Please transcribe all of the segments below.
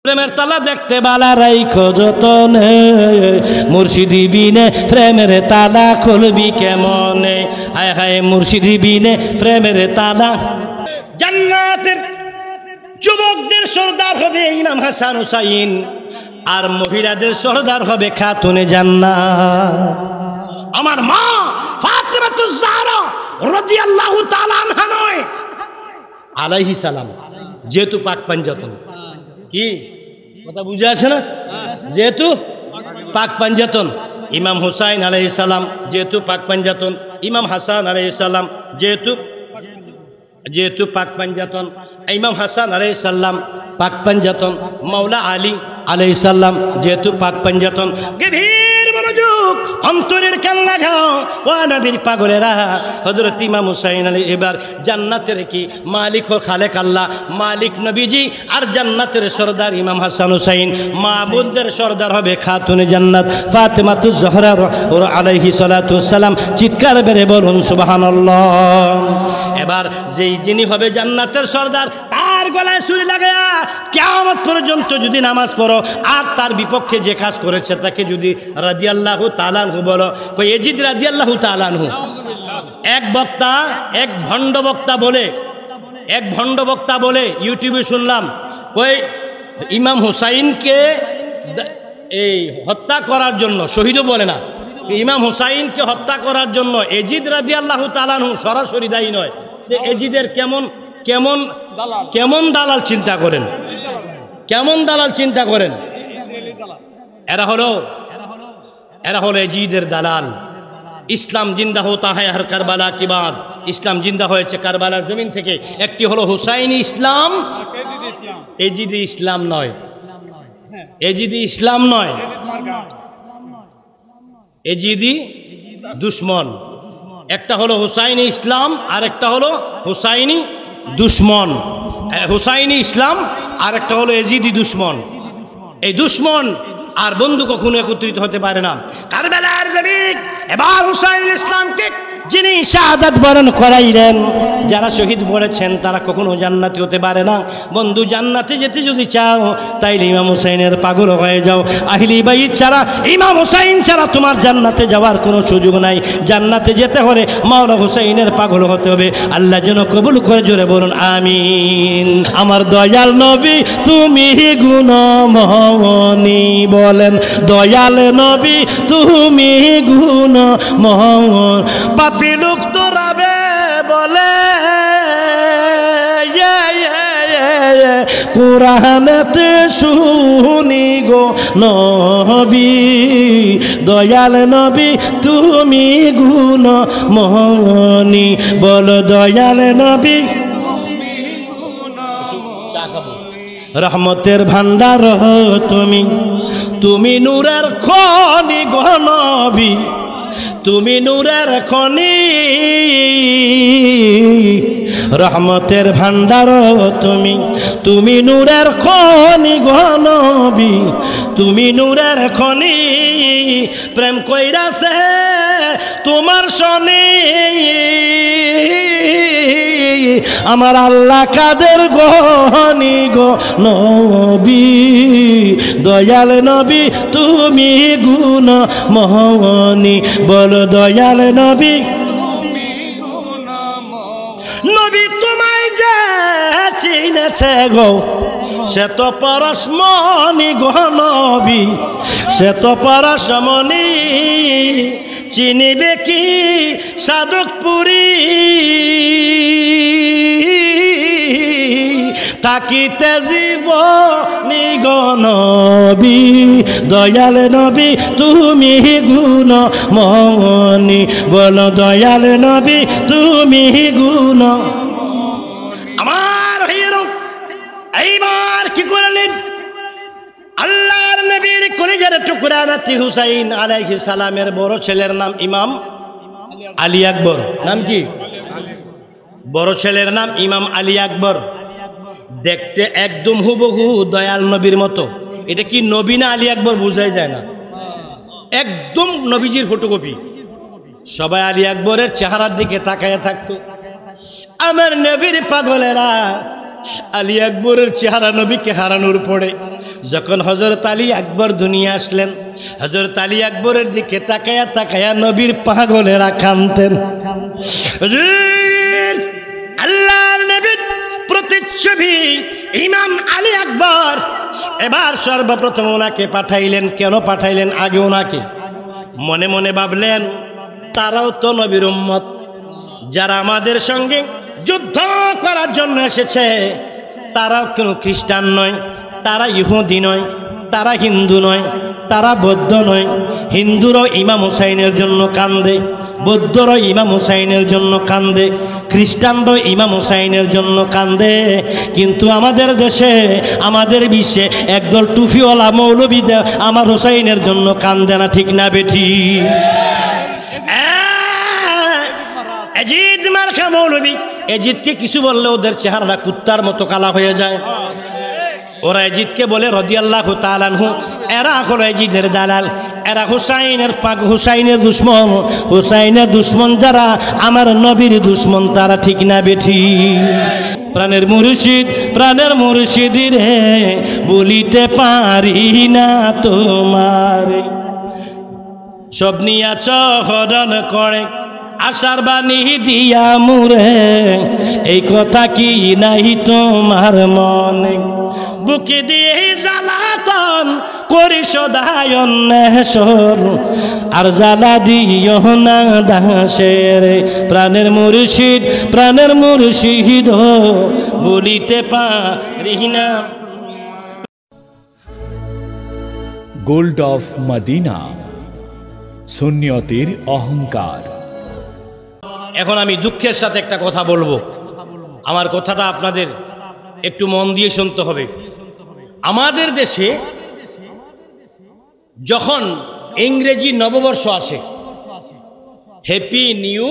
প্রেমের তালা দেখতে বালা রাইখো যতনে, মুর্শিদি বিনে প্রেমের তালা খুলবি কেমনে। হায় হায় মুর্শিদি বিনে প্রেমের তালা। জান্নাতের যুবকদের সর্দার হবে ইমাম হাসান হুসাইন, আর মহিলাদের সর্দার হবে খাতুনে জান্নাত। আমার মা ফাতেমাতুজ জাহরা রাদিয়াল্লাহু তাআলা আনহা নয় আলাইহিস সালাম, যেহেতু পাক পাঞ্জাতন। কি কথা বুঝে আসে না? যেহেতু পাক পাঞ্জাতন, ইমাম হুসাইন আলাইহিস সালাম যেহেতু পাক পাঞ্জাতন, ইমাম হাসান আলাইহিস সালাম যেহেতু পাক পাঞ্জাতন, ইমাম হাসান আলাইহিস সালাম পাক পাঞ্জাতন, মাওলা আলী আলাইহিস সালাম যেহেতু পাক পাঞ্জাতন। গভীর মনোযোগ, অন্তরের কান লাগাও ও নবীর পাগলেরা। হযরত ইমাম হুসাইন আলী এবার জান্নাতের কি মালিক ও খালেক আল্লাহ, মালিক নবীজি, আর জান্নাতের সরদার ইমাম হাসান হুসাইন। মাবুদের সরদার হবে খাতুনে জান্নাত ফাতেমাতুজ জাহরা আলাইহি সালাতু সালাম। চিৎকার বেড়ে বলুন সুবহানাল্লাহ। এবার যেই যিনি হবে জান্নাতের সরদার, তার গলায় ছুরি লাগায়া কিয়ামত পর্যন্ত যদি নামাজ পড়ো, আর তার বিপক্ষে যে কাজ করেছে তাকে যদি রাদিয়াল্লাহু তাআলা আনহু বলো, কই ইয়াজিদ রাদিয়াল্লাহু তাআলা আনহু। এক ভণ্ড বক্তা বলে ইউটিউবে শুনলাম, কই ইমাম হুসাইনকে এই হত্যা করার জন্য, শহীদও বলে না, ইমাম হুসাইনকে হত্যা করার জন্য ইয়াজিদ রাদিয়াল্লাহু তাআলা আনহু সরাসরি দায়ী নয়। যে ইয়াজিদের কেমন দালাল চিন্তা করেন, কেমন দালাল চিন্তা করেন। এরা হলো ইয়াজিদের দালাল। ইসলাম জিন্দা হোতা হ্যায় হর কারবালা কি বাত। ইসলাম জিন্দা হয়েছে কারবালার জমিন থেকে। একটি হলো হুসাইনি ইসলাম, ইয়াজিদি ইসলাম নয়, ইয়াজিদি ইসলাম নয়, ইয়াজিদি দুশ্মন। একটা হলো হুসাইনি ইসলাম, আর একটা হলো হুসাইনি দুশ্মন। হুসাইনি ইসলাম আর একটা হলো ইয়াজিদি দুশ্মন। এই দুশ্মন আর বন্ধু কখনো একত্রিত হতে পারে না। কারবালার জমিনে এবার হুসাইনুল ইসলামকে যিনি শাহাদাত বরণ করাইলেন, যারা শহীদ বলেছেন তারা কখনো জান্নাতি হতে পারে না। বন্ধু জান্নাতে যেতে যদি চাও তাইলে ইমাম হুসাইনের পাগল হয়ে যাও। আহলি বাইত ছাড়া, ইমাম হুসাইন ছাড়া তোমার জান্নাতে যাওয়ার কোনো সুযোগ নাই। জান্নাতে যেতে হলে মাওলা হুসাইনের পাগল হতে হবে। আল্লাহ যেন কবুল করে, জোরে বলুন আমিন। আমার দয়াল নবী তুমি গুণময়ী, বলেন দয়াল নবী তুমি গুণময়। পাপী লোক তো রাবে বলে কোরআনেতে শুনি গো নবী, দয়াল নবী তুমি গুণময়ী, বল দয়াল নবী রহমতের ভান্ডার তুমি, তুমি নূরের খনি গো নবী, তুমি নূরের খনি, রহমতের ভান্ডার তুমি, তুমি নূরের খনি গো নবী, তুমি নূরের খনি। প্রেম কইরাছে তোমার শনি, আমার আল্লাহ কাদের গনি গো নবী, দয়াল নবী তুমি গুণময়ী, বলো দয়াল নবী নবী তোমায় যে চিনেছে গো সে তো পরশমণি গো নবী, সে তো পরশমণি। চিনিবে কি সাধকপুরী, থাকিতে জীবনি গো নবী, দয়াল নবী তুমি গুণময়ী, বলো দয়াল নবী তুমি গুণ। আমার হিরো এইবার কি করলেন? আল্লাহর নবীর কলিজার টুকরা নাতি হুসাইন আলাইহিস সালামের বড় ছেলের নাম ইমাম আলী আকবর। নাম কি? বড় ছেলের নাম ইমাম আলী আকবর। দেখতে একদম হুবহু দয়াল নবীর মতো। এটা কি নবী না আলী আকবর বোঝাই যায় না, একদম নবীজির ফটোকপি। সবাই আলী আকবরের চেহারার দিকে তাকায় থাকতো। আমার নবীর পাগলেরা আলী আকবরের চেহারা নবীকে হারানোর পরে যখন হযরত আলী আকবর দুনিয়া আসলেন, হযরত আলী আকবরের দিকে তাকায়া তাকায়া নবীর পাগলেরা কাঁদতেন। আল্লাহর নবীর প্রতিচ্ছবি ইমাম আলী আকবর এবার সর্বপ্রথম ওনাকে পাঠাইলেন। কেন পাঠাইলেন? আগে ওনাকে মনে মনে ভাবলেন তারাও তো নবীর উম্মত, যারা আমাদের সঙ্গে যুদ্ধ করার জন্য এসেছে তারাও কোনো খ্রিস্টান নয়, তারা ইহুদি নয়, তারা হিন্দু নয়, তারা বৌদ্ধ নয়। হিন্দুরও ইমাম হুসাইনের জন্য কান্দে, বৌদ্ধরও ইমাম হুসাইনের জন্য কান্দে, খ্রিস্টানরও ইমাম হুসাইনের জন্য কান্দে। কিন্তু আমাদের দেশে, আমাদের বিশ্বে একদল টুফিওয়ালা মৌলবী আমার হুসাইনের জন্য কান্দে না, ঠিক না বেঠি? এজিদ মার্কা মৌলবী, এজিদকে কিছু বললে ওদের চেহারাটা কুত্তার মতো কালা হয়ে যায়। ওরা এজিদকে বলে রাদিয়াল্লাহু তাআলা আনহু, এরা হলো এজিদের দালাল, এরা হুসাইনের পাক, হুসাইনের দুশ্মন। হুসাইনের দুশ্মন যারা আমার নবীর দুশ্মন তারা, ঠিক না বেঠি? প্রাণের মুর্শিদ, প্রাণের মুর্শিদ রে বলিতে পারি না তোমার, সব নিয়া চহরণ করে আশার বাণী দিয়া মুরে, এই কথা কি নাই তোমার মনে? বুকে দিয়ে জ্বালাতন করি সদায় অন্বেষণ, আর জ্বালা দিও না দাসের। প্রাণের মুর্শিদ, প্রাণের মুর্শিদ বলিতে পারি না। গোল্ড অফ মদিনা, সুন্নিয়তের অহংকার। এখন আমি দুঃখের সাথে একটা কথা বলবো, আমার কথাটা আপনাদের একটু মন দিয়ে শুনতে হবে। আমাদের দেশে যখন ইংরেজি নববর্ষ আসে, happy new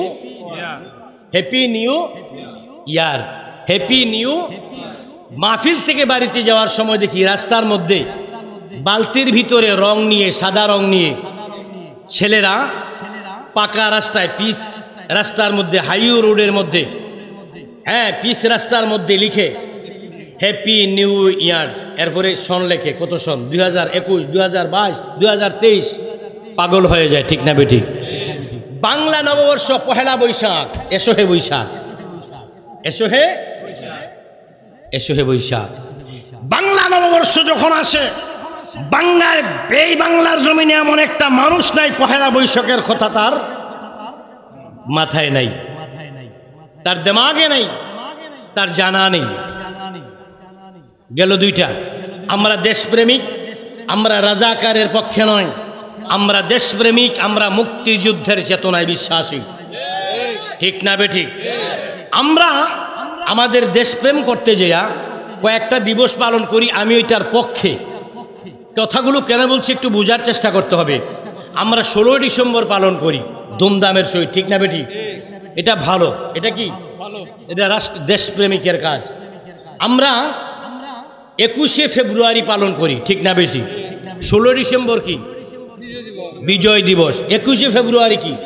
year, happy new, মাহফিল থেকে বাড়িতে যাওয়ার সময় দেখি রাস্তার মধ্যে বালতির ভিতরে রং নিয়ে, সাদা রং নিয়ে ছেলেরা পাকা রাস্তায়, পিচ রাস্তার মধ্যে, হাইওয়ে রোডের মধ্যে, হ্যাঁ পিচ রাস্তার মধ্যে লিখে হ্যাপি নিউ ইয়ার, এরপরে সন লেখে। কত সন? 2021, 2022, 2023। পাগল হয়ে যায়, ঠিক না বেঠিক? বাংলা নববর্ষ পহেলা বৈশাখ, এসো হে বৈশাখ, এসো হে, এসো হে বৈশাখ। বাংলা নববর্ষ যখন আসে, বাংলায়, এই বাংলার জমিনে এমন একটা মানুষ নাই পহেলা বৈশাখের কথা তার মাথায় নাই, তার দিমাগে নাই, তার জানা নেই। গেল দুইটা। আমরা দেশপ্রেমিক, আমরা রাজাকারের পক্ষে নয়, আমরা দেশপ্রেমিক, আমরা মুক্তিযুদ্ধের চেতনায় বিশ্বাসী, ঠিক না বেঠিক? আমরা আমাদের দেশপ্রেম করতে যেয়া কয়েকটা দিবস পালন করি, আমি ওইটার পক্ষে। কথাগুলো কেন বলছি একটু বোঝার চেষ্টা করতে হবে। আমরা 16 ডিসেম্বর পালন করি ধুমধামের সহিত, ঠিক না বেঠিক? এটা ভালো, এটা কি এটা রাষ্ট্র দেশপ্রেমিকের কাজ। আমরা 21শে ফেব্রুয়ারি পালন করি, ঠিক না বেশি? 16 ডিসেম্বর কি বিজয় দিবস, 21শে ফেব্রুয়ারি কি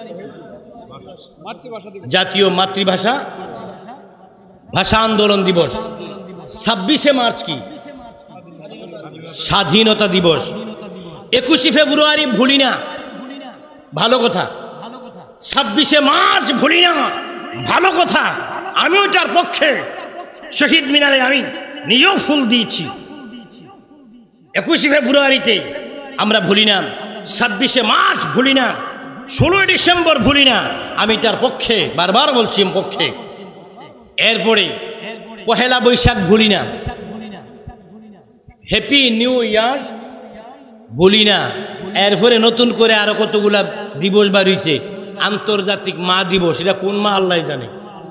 জাতীয় মাতৃভাষা ভাষা আন্দোলন দিবস, 26শে মার্চ কি স্বাধীনতা দিবস। 21শে ফেব্রুয়ারি ভুলি না, ভালো কথা। 26শে মার্চ ভুলি না, ভালো কথা। আমি ওইটার পক্ষে। শহীদ মিনারে আমি নিজেও ফুল দিয়েছি। 21শে ফেব্রুয়ারিতে আমরা ভুলি না, 26শে মার্চ ভুলি না, 16 ডিসেম্বর ভুলি না। আমি তার পক্ষে, বারবার বলছি পক্ষে। এরপরে পহেলা বৈশাখ ভুলি না, হ্যাপি নিউ ইয়ার ভুলি না। এরপরে নতুন করে আরো কতগুলা দিবস বাড়িয়েছে। আন্তর্জাতিক মা দিবস, এটা কোন মা আল্লাহ জানে।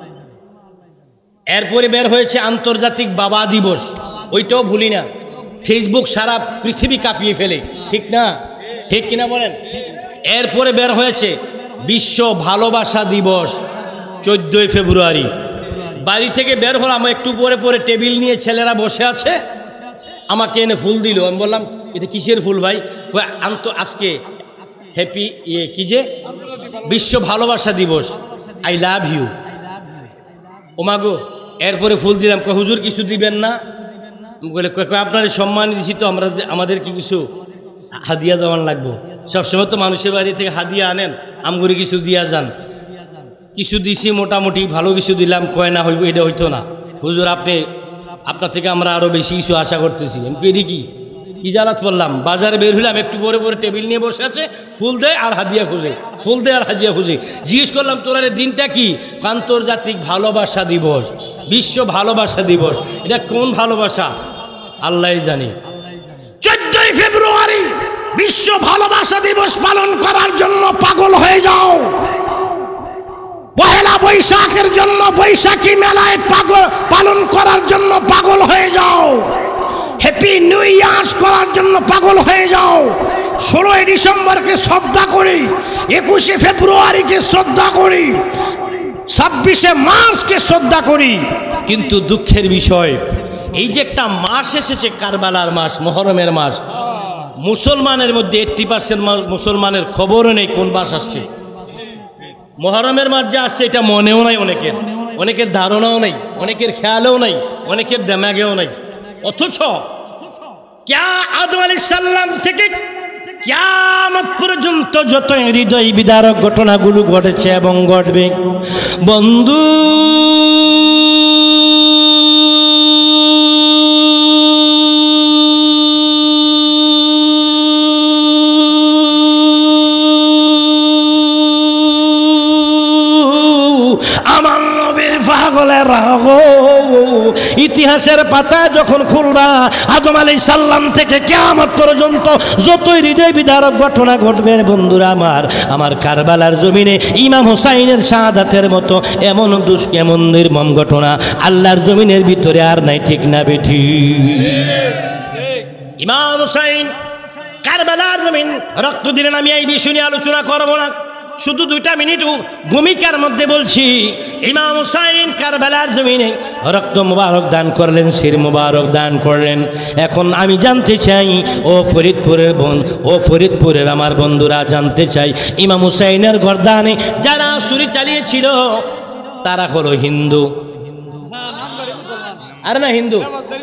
এরপরে বের হয়েছে আন্তর্জাতিক বাবা দিবস, ওইটাও ভুলি না। ফেসবুক সারা পৃথিবী কাঁপিয়ে ফেলে, ঠিক না? ঠিক কিনা বলেন? এরপরে বের হয়েছে বিশ্ব ভালোবাসা দিবস, 14ই ফেব্রুয়ারি। বাড়ি থেকে বের হলাম, একটু পরে পরে টেবিল নিয়ে ছেলেরা বসে আছে, আমাকে এনে ফুল দিল। আমি বললাম এটা কিসের ফুল ভাই? আজকে হ্যাপি কি যে বিশ্ব ভালোবাসা দিবস, আই লাভ ইউ। ওমাগো, এরপরে ফুল দিলাম, কয় হুজুর কিছু দিবেন না? বলে আপনার সম্মান দিছি তো, আমাদের কি কিছু হাদিয়া দেওয়ান লাগবো? সবসময় তো মানুষের বাড়ি থেকে হাদিয়া আনেন, আমগুড়ি কিছু দিয়া যান। কিছু দিছি, মোটামুটি ভালো কিছু দিলাম। কয় না হইব, এটা হইতো না হুজুর, আপনার থেকে আমরা আরও বেশি কিছু আশা করতেছি। আমি পেরি কি জালাত পড়লাম, বাজারে বের হইলাম, একটু পরে পরে টেবিল নিয়ে বসে আছে, ফুল দেয় আর হাদিয়া খুঁজে, ফুল দেয় আর হাদিয়া খুঁজে। জিজ্ঞেস করলাম তোর দিনটা কি? আন্তর্জাতিক ভালোবাসা দিবস, বিশ্ব ভালোবাসা দিবস। এটা কোন ভালোবাসা আল্লাহ জানি। 14ই ফেব্রুয়ারি বিশ্ব ভালোবাসা দিবস পালন করার জন্য পাগল হয়ে যাও। পহেলা বৈশাখের জন্য বৈশাখী মেলায় পালন করার জন্য পাগল হয়ে যাও। হ্যাপি নিউ ইয়ার করার জন্য পাগল হয়ে যাও। 16ই ডিসেম্বরকে শ্রদ্ধা করি, 21শে ফেব্রুয়ারিকে শ্রদ্ধা করি, 26শে মার্চকে শ্রদ্ধা করি। কিন্তু দুঃখের বিষয়, এই যে একটা মাস এসেছে, কারবালার মাস, মুহররমের মাস, মুসলমানের মধ্যে 80% মুসলমানের খবরও নেই কোন মাস আসছে। মুহররমের মাস যে আসছে এটা মনেও নাই অনেকের ধারণাও নেই, অনেকের খেয়ালেও নাই, অনেকের দেমাগেও নাই। অথচ আদম আলাইহিস সালাম থেকে কিয়ামত পর্যন্ত যত হৃদয় বিদারক ঘটনাগুলো ঘটেছে এবং ঘটবে, বন্ধু ইতিহাসের পাতা যখন খুলবা, আদম আলাইহিস সালাম থেকে কিয়ামত পর্যন্ত যতই হৃদয় বিদারক ঘটনা ঘটবে বন্ধুরা আমার কারবালার জমিনে ইমাম হুসাইনের শাহাদাতের মতো এমন নির্মম ঘটনা আল্লাহর জমিনের ভিতরে আর নাই, ঠিক না বেঠি? ইমাম হুসাইন কারবালার জমিন রক্ত দিলেন। আমি এই বিষয় নিয়ে আলোচনা করব না, শুধু 2টা মিনিট ভূমিকার মধ্যে বলছি। ইমাম হুসাইন কারবালার জমিনে রক্ত মুবারক দান করলেন, শির মুবারক দান করলেন। এখন আমি জানতে চাই, ও ফরিদপুরের ফরিদপুরের আমার বন্ধুরা জানতে চাই, ইমাম হুসাইনের গর্দানে যারা ছুরি চালিয়েছিল তারা হলো হিন্দু? আরে না, হিন্দু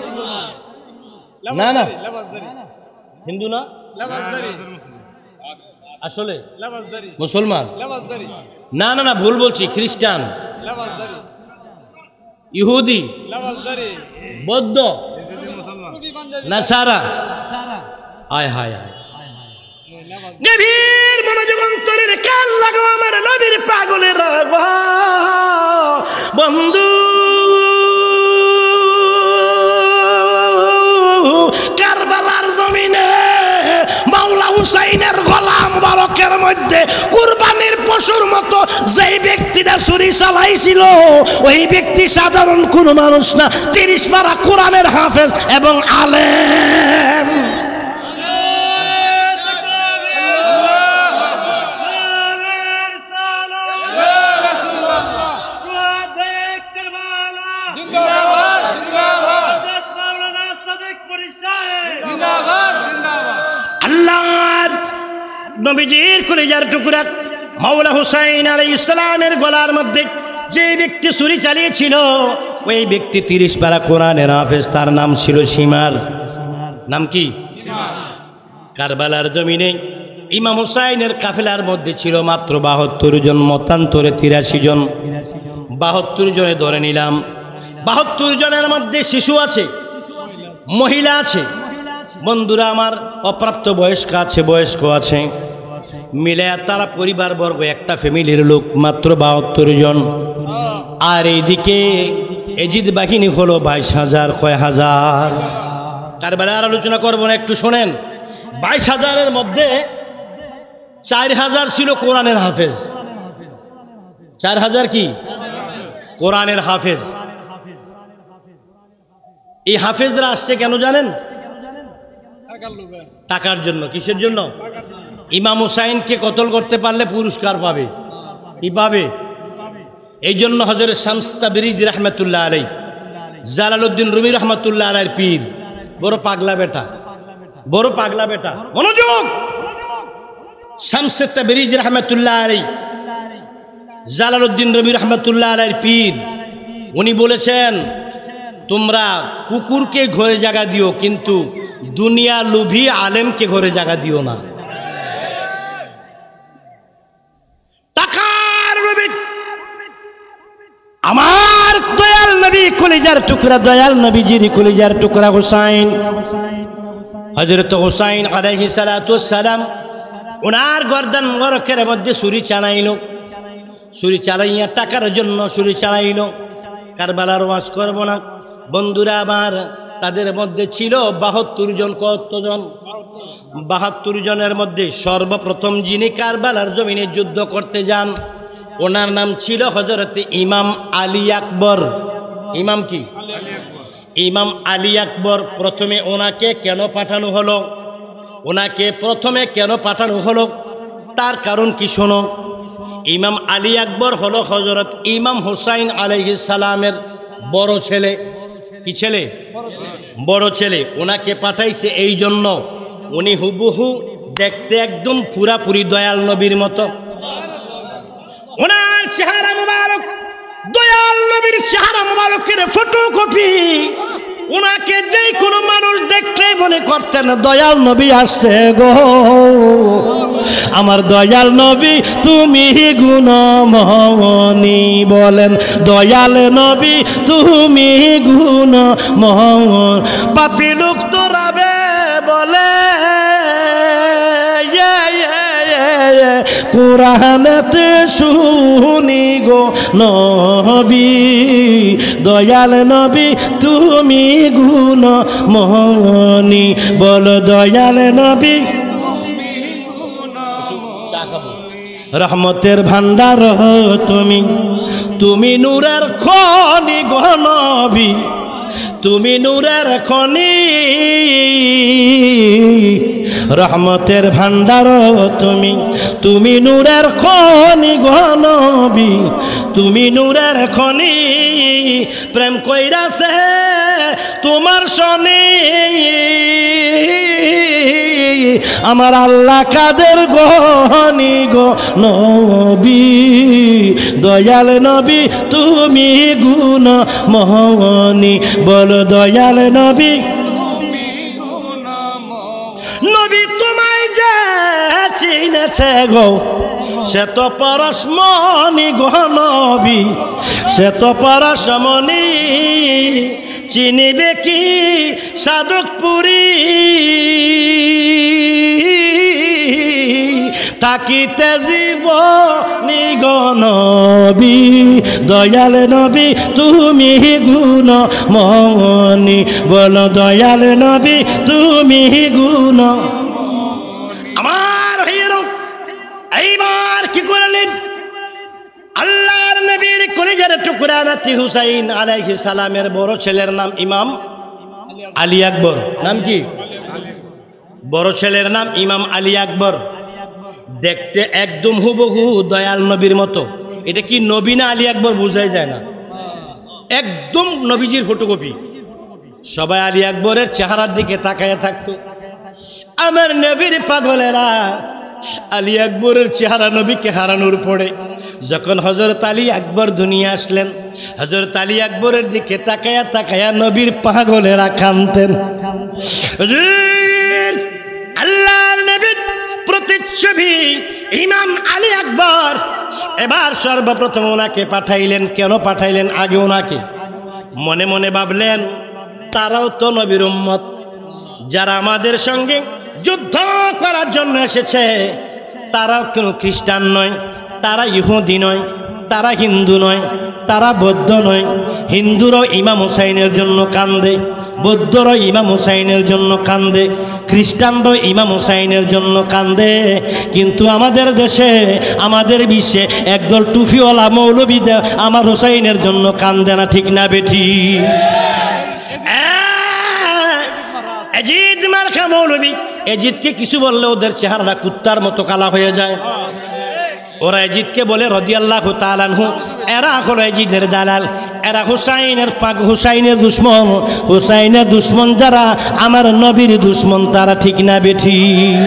না, হিন্দু না, আসলে মুসলমান না, না না ভুল বলছি, খ্রিস্টান, ইহুদি, বৌদ্ধ, নাসারা। আয় হায় হায়, গভীর মনোযোগ অন্তরের কান লাগাও আমার নবীর পাগলের বন্ধু। কারবালার জমিনে মাওলা হুসাইনের গলা মুবারকের মধ্যে কুরবানির পশুর মতো যেই ব্যক্তিটা ছুরি চালাইছিল, ওই ব্যক্তি সাধারণ কোনো মানুষ না, 30 পারা কোরআনের হাফেজ এবং আলেম। আল্লাহর নবীজির কলিজার টুকরা মাওলা হুসাইন আলাইহিস সালামের গলার মধ্যে যে ব্যক্তি ছুরি চালিয়েছিল, ওই ব্যক্তি 30 পারা কোরআনের হাফেজ, তার নাম ছিল সীমার। নাম কি? কারবালার জমিনে ইমাম হুসাইনের কাফেলার মধ্যে ছিল মাত্র 72 জন, মতান্তরে 83 জন। 72 জনে ধরে নিলাম, 72 জনের মধ্যে শিশু আছে, মহিলা আছে, বন্ধুরা আমার অপ্রাপ্ত বয়স্ক আছে, বয়স্ক আছে, মিলে তারা পরিবারবর্গ একটা ফ্যামিলির লোক মাত্র 72 জন। আর এইদিকে এজিদ বাহিনী হলো 22,000, কয় হাজার। কারবালার আলোচনা করবো না, একটু শোনেন। 22,000-এর মধ্যে 4,000 ছিল কোরআনের হাফেজ। 4,000 কি? কোরআনের হাফেজ। এই হাফেজরা আসছে কেন জানেন? টাকার জন্য। কিসের জন্য? ইমাম হুসাইনকে কতল করতে পারলে পুরস্কার পাবে। কি পাবে? এই জন্য হযরত শামস তাবরিজি রাহমাতুল্লাহ আলাইহি, জালালউদ্দিন রুমি রাহমাতুল্লাহ আলাইহির পীর, বড় পাগলা বেটা, বড় পাগলা বেটা, মনোযোগ। শামস তাবরিজি রাহমাতুল্লাহ আলাইহি, জালালউদ্দিন রুমি রাহমাতুল্লাহ আলাইহির পীর, উনি বলেছেন তোমরা কুকুরকে ঘরে জায়গা দিও, কিন্তু দুনিয়া লোভী আলেমকে ঘরে জায়গা দিও না। টাকার লোভী আমার দয়াল নবী কলিজার টুকরা, দয়াল নবীজির কলিজার টুকরা হুসাইন, হযরত হুসাইন আলাইহিস সালাতু ওয়াস সালাম ওনার গর্দান মোবারকের মধ্যে ছুরি চালাইল। ছুরি চালাইয়া টাকার জন্য ছুরি চালাইল। কারবালার ওয়াজ করব না বন্ধুরা আমার, তাদের মধ্যে ছিল ৭২ জন। কতজন? ৭২ জনের মধ্যে সর্বপ্রথম যিনি কারবালার জমিনে যুদ্ধ করতে যান ওনার নাম ছিল হযরত ইমাম আলী আকবর। ইমাম কি? ইমাম আলী আকবর। প্রথমে ওনাকে কেন পাঠানো হলো? ওনাকে প্রথমে কেন পাঠানো হলো তার কারণ কি শোনো। ইমাম আলী আকবর হলো হযরত ইমাম হুসাইন আলাইহিস সালামের বড় ছেলে। কি ছেলে? বড় ছেলে। ওনাকে পাঠাইছে এই জন্য উনি হুবহু দেখতে একদম পুরাপুরি দয়াল নবীর মতো। ওনার চেহারা মুবারক দয়াল নবীর চেহারা মুবারকের ফটোকপি। ওনাকে যে কোনো মানুষ দেখলে মনে করতেন দয়াল নবী আসছে গো, আমার দয়াল নবী তুমি গুণমণি। বলেন দয়াল নবী তুমি গুণমণ। পাপী লোক তো রাবে বলে কোরআনেতে শুনি গো নবী, দয়াল নবী তুমি গুণমণি। বল দয়াল নবী রহমতের ভান্ডার তুমি, তুমি নূরের খনি গো নবী, তুমি নূরের খনি। রহমতের ভান্ডার তুমি, তুমি নূরের খনি গো নবী, তুমি নূরের খনি। প্রেম কইরাছে তোমার শনি আমার আল্লাহ কাদের গনি গো নবী, দয়াল নবী তুমি গুণমণি। বল দয়াল নবী নবী তোমায় যে চিনেছে গো সে তো পরশমণি গো নবী, সে তো পরশমণি। চিনিবে কি সাধকপুরী থাকিতে জীবনি গো নবী, দয়াল নবী তুমি গুণমণি। বল দয়াল নবী তুমি গুণ। আমার হিরো এইবার কি করলেন? আল্লাহর নবীর কলিজার টুকরা নাতি হুসাইন আলাইহিস সালামের বড় ছেলের নাম ইমাম আলী আকবর। নাম কি? বড় ছেলের নাম ইমাম আলী আকবর। দেখতে একদম হুবহু দয়াল নবীর মতো। এটা কি নবী না আলী আকবর বোঝাই যায় না, একদম নবীজির ফটোকপি। সবাই আলী আকবরের চেহারার দিকে তাকায়া থাকতো। আমার নবীর পাগলেরা আলী আকবরের চেহারা নবীকে হারানোর পরে যখন হযরত আলী আকবর দুনিয়া আসলেন, হযরত আলী আকবরের দিকে তাকায়া তাকায়া নবীর পাগলেরা কাঁদতেন। আল্লাহর নবীর প্রতিচ্ছবি ইমাম আলী আকবর এবার সর্বপ্রথম ওনাকে পাঠাইলেন। কেন পাঠাইলেন? আগে ওনাকে মনে মনে ভাবলেন তারাও তো নবীর উম্মত, যারা আমাদের সঙ্গে যুদ্ধ করার জন্য এসেছে তারাও কোনো খ্রিস্টান নয়, তারা ইহুদি নয়, তারা হিন্দু নয়, তারা বৌদ্ধ নয়। হিন্দুরাও ইমাম হুসাইনের জন্য কান্দে, বৌদ্ধরাও ইমাম হুসাইনের জন্য কান্দে, খ্রিস্টানরাও ইমাম হুসাইনের জন্য কান্দে। কিন্তু আমাদের দেশে আমাদের বিশ্বে একদল টুফিওয়ালা মৌলবী আমার হুসাইনের জন্য কান্দে না। ঠিক না বেঠি? এজিদ মার্কা মৌলবী, এজিদকে কিছু বললে ওদের চেহারাটা কুত্তার মতো কালা হয়ে যায়। ওরা এজিদকে বলে রাদিয়াল্লাহু তাআলা আনহু। এরা হলো এজিদের দালাল, এরা হুসাইনের পাক, হুসাইনের দুশ্মন। হুসাইনের দুশ্মন যারা আমার নবীর দুশ্মন তারা। ঠিক না বেঠি?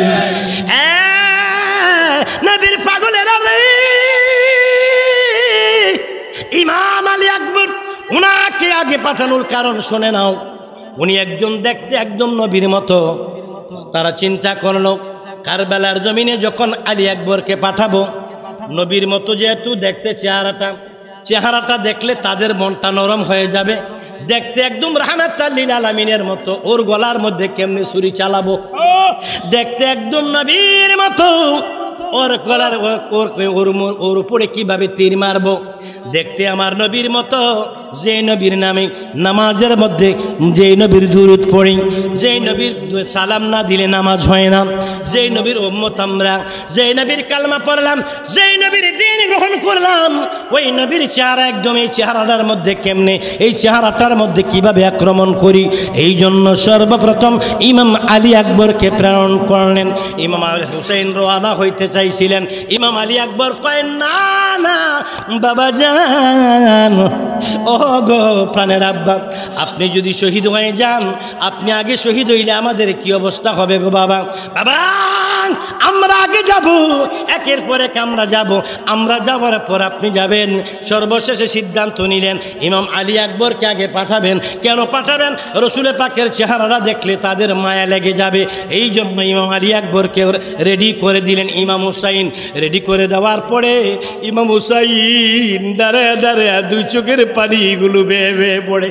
নবীর পাগলেরা রে। ইমাম আলী আকবর উনাকে আগে পাঠানোর কারণ শুনে নাও। উনি একজন দেখতে একদম নবীর মতো। তারা চিন্তা করলো কারবালার জমিনে যখন আলী আকবরকে পাঠাবো, নবীর মতো যেহেতু দেখতে চেহারাটা দেখলে তাদের মনটা নরম হয়ে যাবে। দেখতে একদম রাহমাতুল লিল আলামিনের মতো, ওর গলার মধ্যে কেমনে ছুরি চালাবো, দেখতে একদম নবীর মতো, ওর গলার ওর উপরে কিভাবে তীর মারবো, দেখতে আমার নবীর মতো, যে নবীর নামে নামাজের মধ্যে যে নবীর দুরূদ পড়ি, যে নবীর সালাম না দিলে নামাজ হয় না, যে নবীর উম্মত আমরা, যে নবীর কালমা পড়লাম, যে নবীর দ্বীন গ্রহণ করলাম, ওই নবীর চেহারা একদম এই চেহারাটার মধ্যে কেমনে, এই চেহারাটার মধ্যে কিভাবে আক্রমণ করি। এই জন্য সর্বপ্রথম ইমাম আলী আকবরকে প্রেরণ করলেন। ইমাম হুসাইন রওনা হইতে চাইছিলেন, ইমাম আলী আকবর কয় না না বাবা জান, ও গো প্রাণের আব্বা, আপনি যদি শহীদ হয়ে যান, আপনি আগে শহীদ হইলে আমাদের কি অবস্থা হবে গো বাবা। বাবা আমরা আগে যাব, একের পর এক আমরা যাব, আমরা যাওয়ার পর আপনি যাবেন। সর্বশেষে সিদ্ধান্ত নিলেন ইমাম আলী আকবরকে আগে পাঠাবেন। কেন পাঠাবেন? রসুলের পাকের চেহারাটা দেখলে তাদের মায়া লেগে যাবে। এই জন্য ইমাম আলী আকবরকে রেডি করে দিলেন। ইমাম হুসাইন রেডি করে দেওয়ার পরে ইমাম হুসাইন দাঁড়ায় দাঁড়ায় দুই চোখের পানিগুলো বেয়ে বেয়ে পড়ে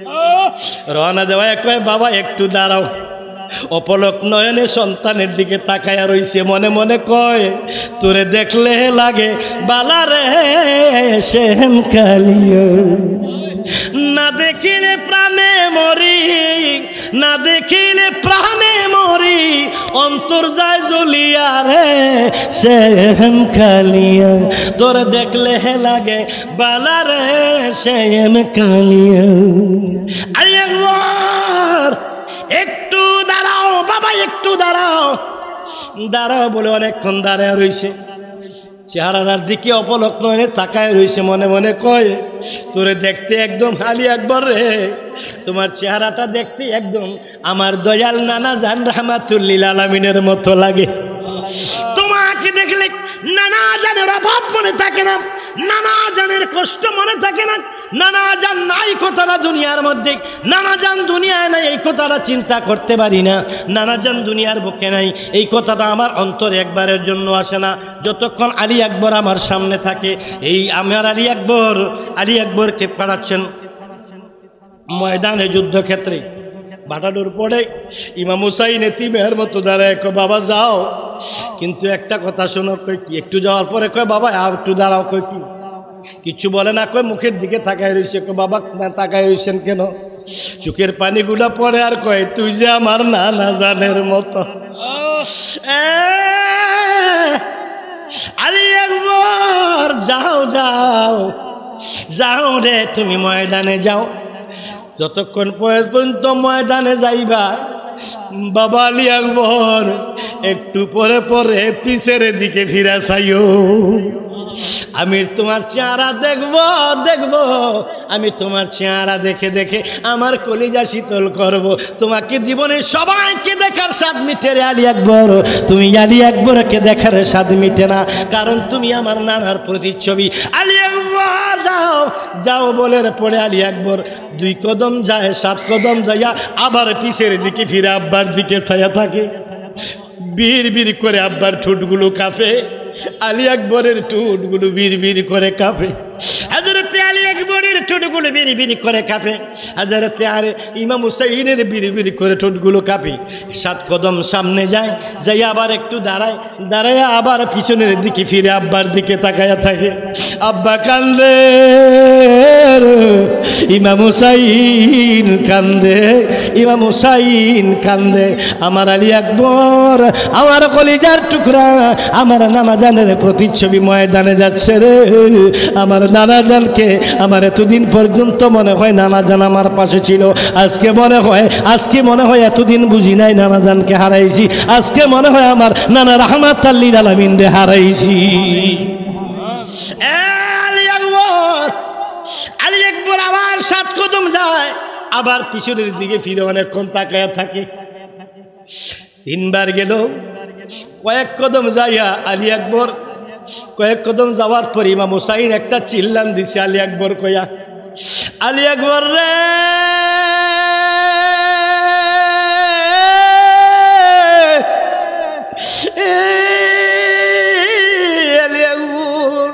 রওনা দেওয়া কয় বাবা একটু দাঁড়াও। অপলক নয়নে সন্তানের দিকে তাকায়া রইছে, মনে মনে কয় তোরে দেখলে লাগে বালারে শ্যাম কালিয়া, না দেখিলে প্রাণে মরি, না দেখিলে প্রাণে মরি, অন্তর যায় জ্বলিয়া রে শ্যাম কালিয়া, তোরে দেখলে লাগে বালারে শ্যাম কালিয়া। আরে একবার একটু দাঁড়াও বাবা, একটু দাঁড়াও। দাঁড়াও বলে অনেকক্ষণ দাঁড়ায় রইছে, চেহারার দিকে অপলক নয়নে তাকায় রইছে, মনে মনে কয় তোরে দেখতে একদম আলী আকবর রে, তোমার চেহারাটা দেখতে একদম আমার দয়াল নানা জান রাহমাতুল লিল আলামিনের মতো লাগে। তোমাকে দেখলে নানা জানের অভাব মনে থাকে না, নানা জানের কষ্ট মনে থাকে না, নানা জান নাই কথাটা দুনিয়ার মধ্যে, নানা জান দুনিয়ায় নাই এই কথাটা চিন্তা করতে পারি না, নানা জান দুনিয়ার বুকে নাই এই কথাটা আমার অন্তরে একবারের জন্য আসে না। যতক্ষণ আলী আকবর আমার সামনে থাকে, এই আমার আলী আকবরকে পাঠাচ্ছেন ময়দানে যুদ্ধক্ষেত্রে। বাটানোর পরে ইমাম হুসাইন এতিমের মতো দাঁড়ায় কয় বাবা যাও, কিন্তু একটা কথা শোনো। কই কি? একটু যাওয়ার পরে কয় বাবা আর একটু দাঁড়াও। কই কি? কিচ্ছু বলে না, কয় মুখের দিকে তাকায় রয়েছে। কয় বাবা তাকায় রয়েছেন কেন? চোখের পানিগুলা পড়ে আর কয় তুই যে আমার নানা জানের মতো। আলী আকবর যাও যাও যাও রে, তুমি ময়দানে যাও। যতক্ষণ পর্যন্ত ময়দানে যাইবা বাবা আলী আকবর একটু পরে পরে পিছের দিকে ফিরা চাইও। আমি তোমার চেহারা দেখব, আমি তোমার চেহারা দেখে দেখে আমার কলিজা শীতল করব। তোমাকে জীবনে সবাইকে দেখার স্বাদ মিটে রে আলী আকবর, তুমি আলী আকবরকে দেখার স্বাদ মিটে না, কারণ তুমি আমার নানার প্রতিচ্ছবি। আলী আকবর যাও যাও বলে পড়ে আলী আকবর 2 কদম যায়, 7 কদম যাইয়া আবার পিছের দিকে ফিরে আব্বার দিকে ছায়া থাকে। বীর বীর করে আব্বার ঠোঁটগুলো কাঁপে, আলী আকবরের ঠোঁটগুলো বীর বীর করে কাঁপে। হযরতে আলী আকবরের ঠোঁটগুলো বীর বীর করে কাঁপে, হযরতে ইমাম হুসাইনের বীর বীর করে ঠোঁটগুলো কাঁপে। 7 কদম সামনে যায়, যাই আবার একটু দাঁড়ায় আবার পিছনের দিকে ফিরে আব্বার দিকে তাকায়া থাকে। আব্বা কান্দে, ইমাম হুসাইন কান্দে, ইমাম হুসাইন কান্দে। আমার আলী আকবর আমার কলিজার টুকরা, আমার নানা জানের প্রতিচ্ছবি ময়দানে যাচ্ছে রে। আমার নানা জানকে আমার এতদিন পর্যন্ত মনে হয় নানা জান আমার পাশে ছিল, আজকে মনে হয় এতদিন বুঝি নাই নানা জানকে হারাইছি, আজকে মনে হয় আমার নানা রাহমাতুল লিল আলামিন রে হারাইছি। আলী আকবর আবার 7 কদম যায়, আবার পিছনের দিকে ফিরে অনেকক্ষণ তাকায়া থাকে। 3 বার গেল, কয়েক কদম যাইয়া আলী আকবর কয়েক কদম যাওয়ার পর ইমাম হুসাইন একটা চিল্লান দিছে আলী আকবর কয়া, আলী আকবর রে আলী আকবর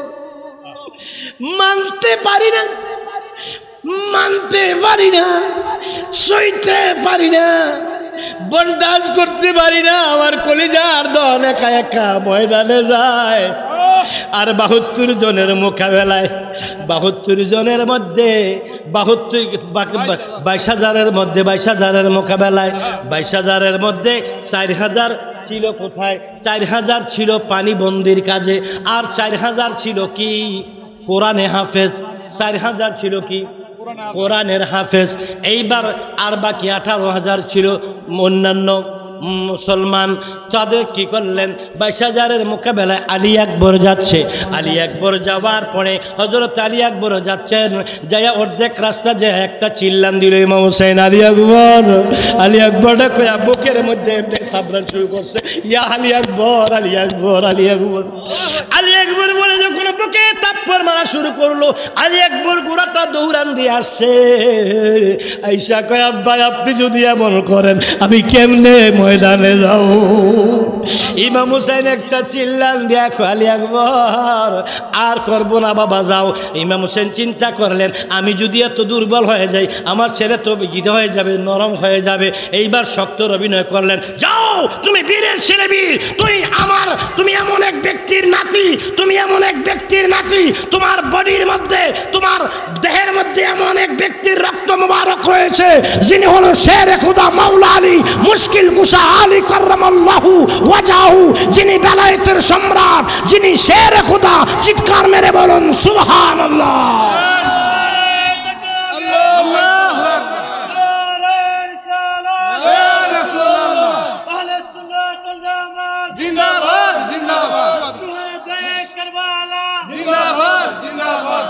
মানতে পারি না, মানতে পারি না, সইতে পারি না, বরদাস্ত করতে পারি না। আমার কলিজার দল একা একা ময়দানে যায় আর ৭২ জনের মোকাবেলায়, ৭২ জনের মধ্যে ২২,০০০-এর মধ্যে ২২,০০০-এর মোকাবেলায় ২২,০০০-এর মধ্যে ৪,০০০ ছিল কোথায়? ৪,০০০ ছিল পানিবন্দির কাজে, আর ৪,০০০ ছিল কি কোরআনে হাফেজ। ৪,০০০ ছিল কি কোরআনের হাফেজ। এইবার আর বাকি ১৮,০০০ ছিল অন্যান্য মুসলমান। তাদের কি করলেন? ২২,০০০-এর মোকাবেলায় আলী আকবর যাচ্ছে। আলী আকবর যাওয়ার পরে হযরত আলী আকবর যাচ্ছেন, যাইয়া অর্ধেক রাস্তা যে একটা চিল্লান দিল ইমাম হুসাইন আলী আকবর। আলী আকবরটা কয়া বুকের মধ্যে থাবড়ান শুরু করছে, ইয়া আলী আকবর, আলী আকবর, আলী আকবর। আলী আকবর বলে যখন বুকে থাপ্পড় মারা শুরু করলো, আলী আকবর গোড়াটা দৌড়ান দিয়ে আসছে। আইসা কয় আব্বা আপনি যদি এমন করেন আমি কেমনে ময়দানে যাও? ইমাম হুসাইন একটা চিল্লান দিয়া আলী আকবর আর করবো না বাবা যাও। ইমাম হুসাইন চিন্তা করলেন আমি যদি এত দুর্বল হয়ে যাই আমার ছেলে তো গিদ হয়ে যাবে, নরম হয়ে যাবে। এইবার শক্তর অভিনয় করলেন, যাও তুমি বীরের ছেলে বীর, তুমি এমন এক ব্যক্তির নাতি, তুমি এমন এক ব্যক্তির নাতি, তোমার বডির মধ্যে তোমার দেহের মধ্যে এমন এক ব্যক্তির রক্ত মুবারক রয়েছে যিনি হলো শেরে খুদা মাওলা আলী মুশকিল কুশা আলী কাররামাল্লাহু ওয়াজহাহু, যিনি বেলায়েতের সম্রাট, যিনি শেরে খুদা। চিৎকার মেরে বলুন সুবহানাল্লাহ। জিন্দাবাদ জিন্দাবাদ জিন্দাবাদ জিন্দাবাদ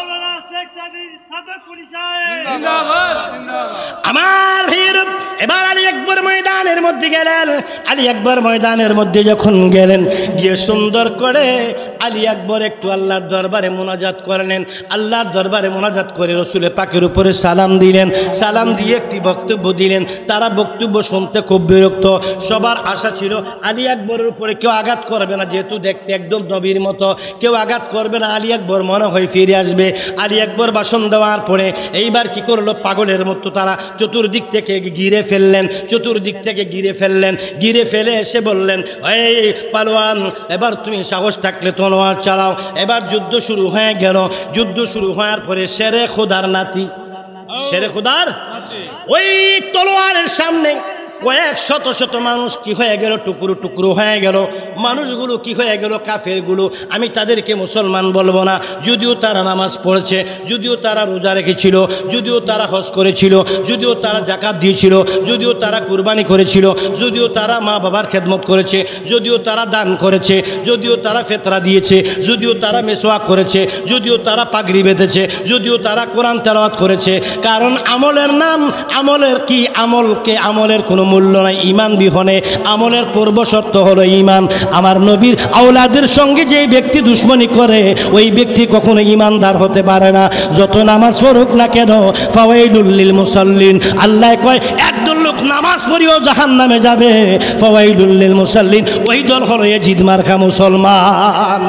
আমার ভিড়। এবার আলী আকবর ময়দানের মধ্যে গেলেন। আলী আকবর ময়দানের মধ্যে যখন গেলেন, গিয়ে সুন্দর করে আলী আকবর একটু আল্লাহর দরবারে মোনাজাত করলেন। আল্লাহর দরবারে মোনাজাত করে রসুল পাকের উপরে সালাম দিলেন। সালাম দিয়ে একটি বক্তব্য দিলেন। তারা বক্তব্য শুনতে খুব বিরক্ত। সবার আশা ছিল আলী আকবরের উপরে কেউ আঘাত করবে না, যেহেতু দেখতে একদম নবীর মতো, কেউ আঘাত করবে না। আলী আকবর মনে হয় ফিরে আসবে। আলী আকবর ভাষণ দেওয়ার পরে এইবার কি করলো, পাগলের মতো তারা চতুর্দিক থেকে ঘিরে ফেললেন, চতুর্দিক থেকে ঘিরে ফেললেন। ঘিরে ফেলে এসে বললেন, এই পালোয়ান এবার তুমি সাহস থাকলে তলোয়ার চালাও। এবার যুদ্ধ শুরু হয়ে গেল। যুদ্ধ শুরু হওয়ার পরে শেরে খুদার নাতি, শেরে খুদার ওই তলোয়ারের সামনে কয়েক শত শত মানুষ কি হয়ে গেল, টুকরো টুকরো হয়ে গেল। মানুষগুলো কি হয়ে গেল, কাফেরগুলো। আমি তাদেরকে মুসলমান বলবো না, যদিও তারা নামাজ পড়েছে, যদিও তারা রোজা রেখেছিল, যদিও তারা হজ করেছিল, যদিও তারা জাকাত দিয়েছিল, যদিও তারা কুরবানি করেছিল, যদিও তারা মা বাবার খেদমত করেছে, যদিও তারা দান করেছে, যদিও তারা ফেতরা দিয়েছে, যদিও তারা মেসওয়াক করেছে, যদিও তারা পাগড়ি বেঁধেছে, যদিও তারা কোরআন তেলাওয়াত করেছে। কারণ আমলের নাম, আমলের কি আমলকে আমলের কোনো মূল্য নাই ঈমান বিহনে। আমলের পূর্ব শর্ত হলো ঈমান। আমার নবীর আওলাদের সঙ্গে যে ব্যক্তি দুশমনি করে ওই ব্যক্তি কখনো ঈমানদার হতে পারে না, যত নামাজ পড়ুক না কেন। ফাওয়াইলুল লিল মুসাল্লিন, আল্লাহ কয় একদল লোক নামাজ পড়িও জাহান্নামে যাবে। ফাওয়াইলুল লিল মুসাল্লিন, ওই দল হলো ইয়াজিদ মার্কা মুসলমান।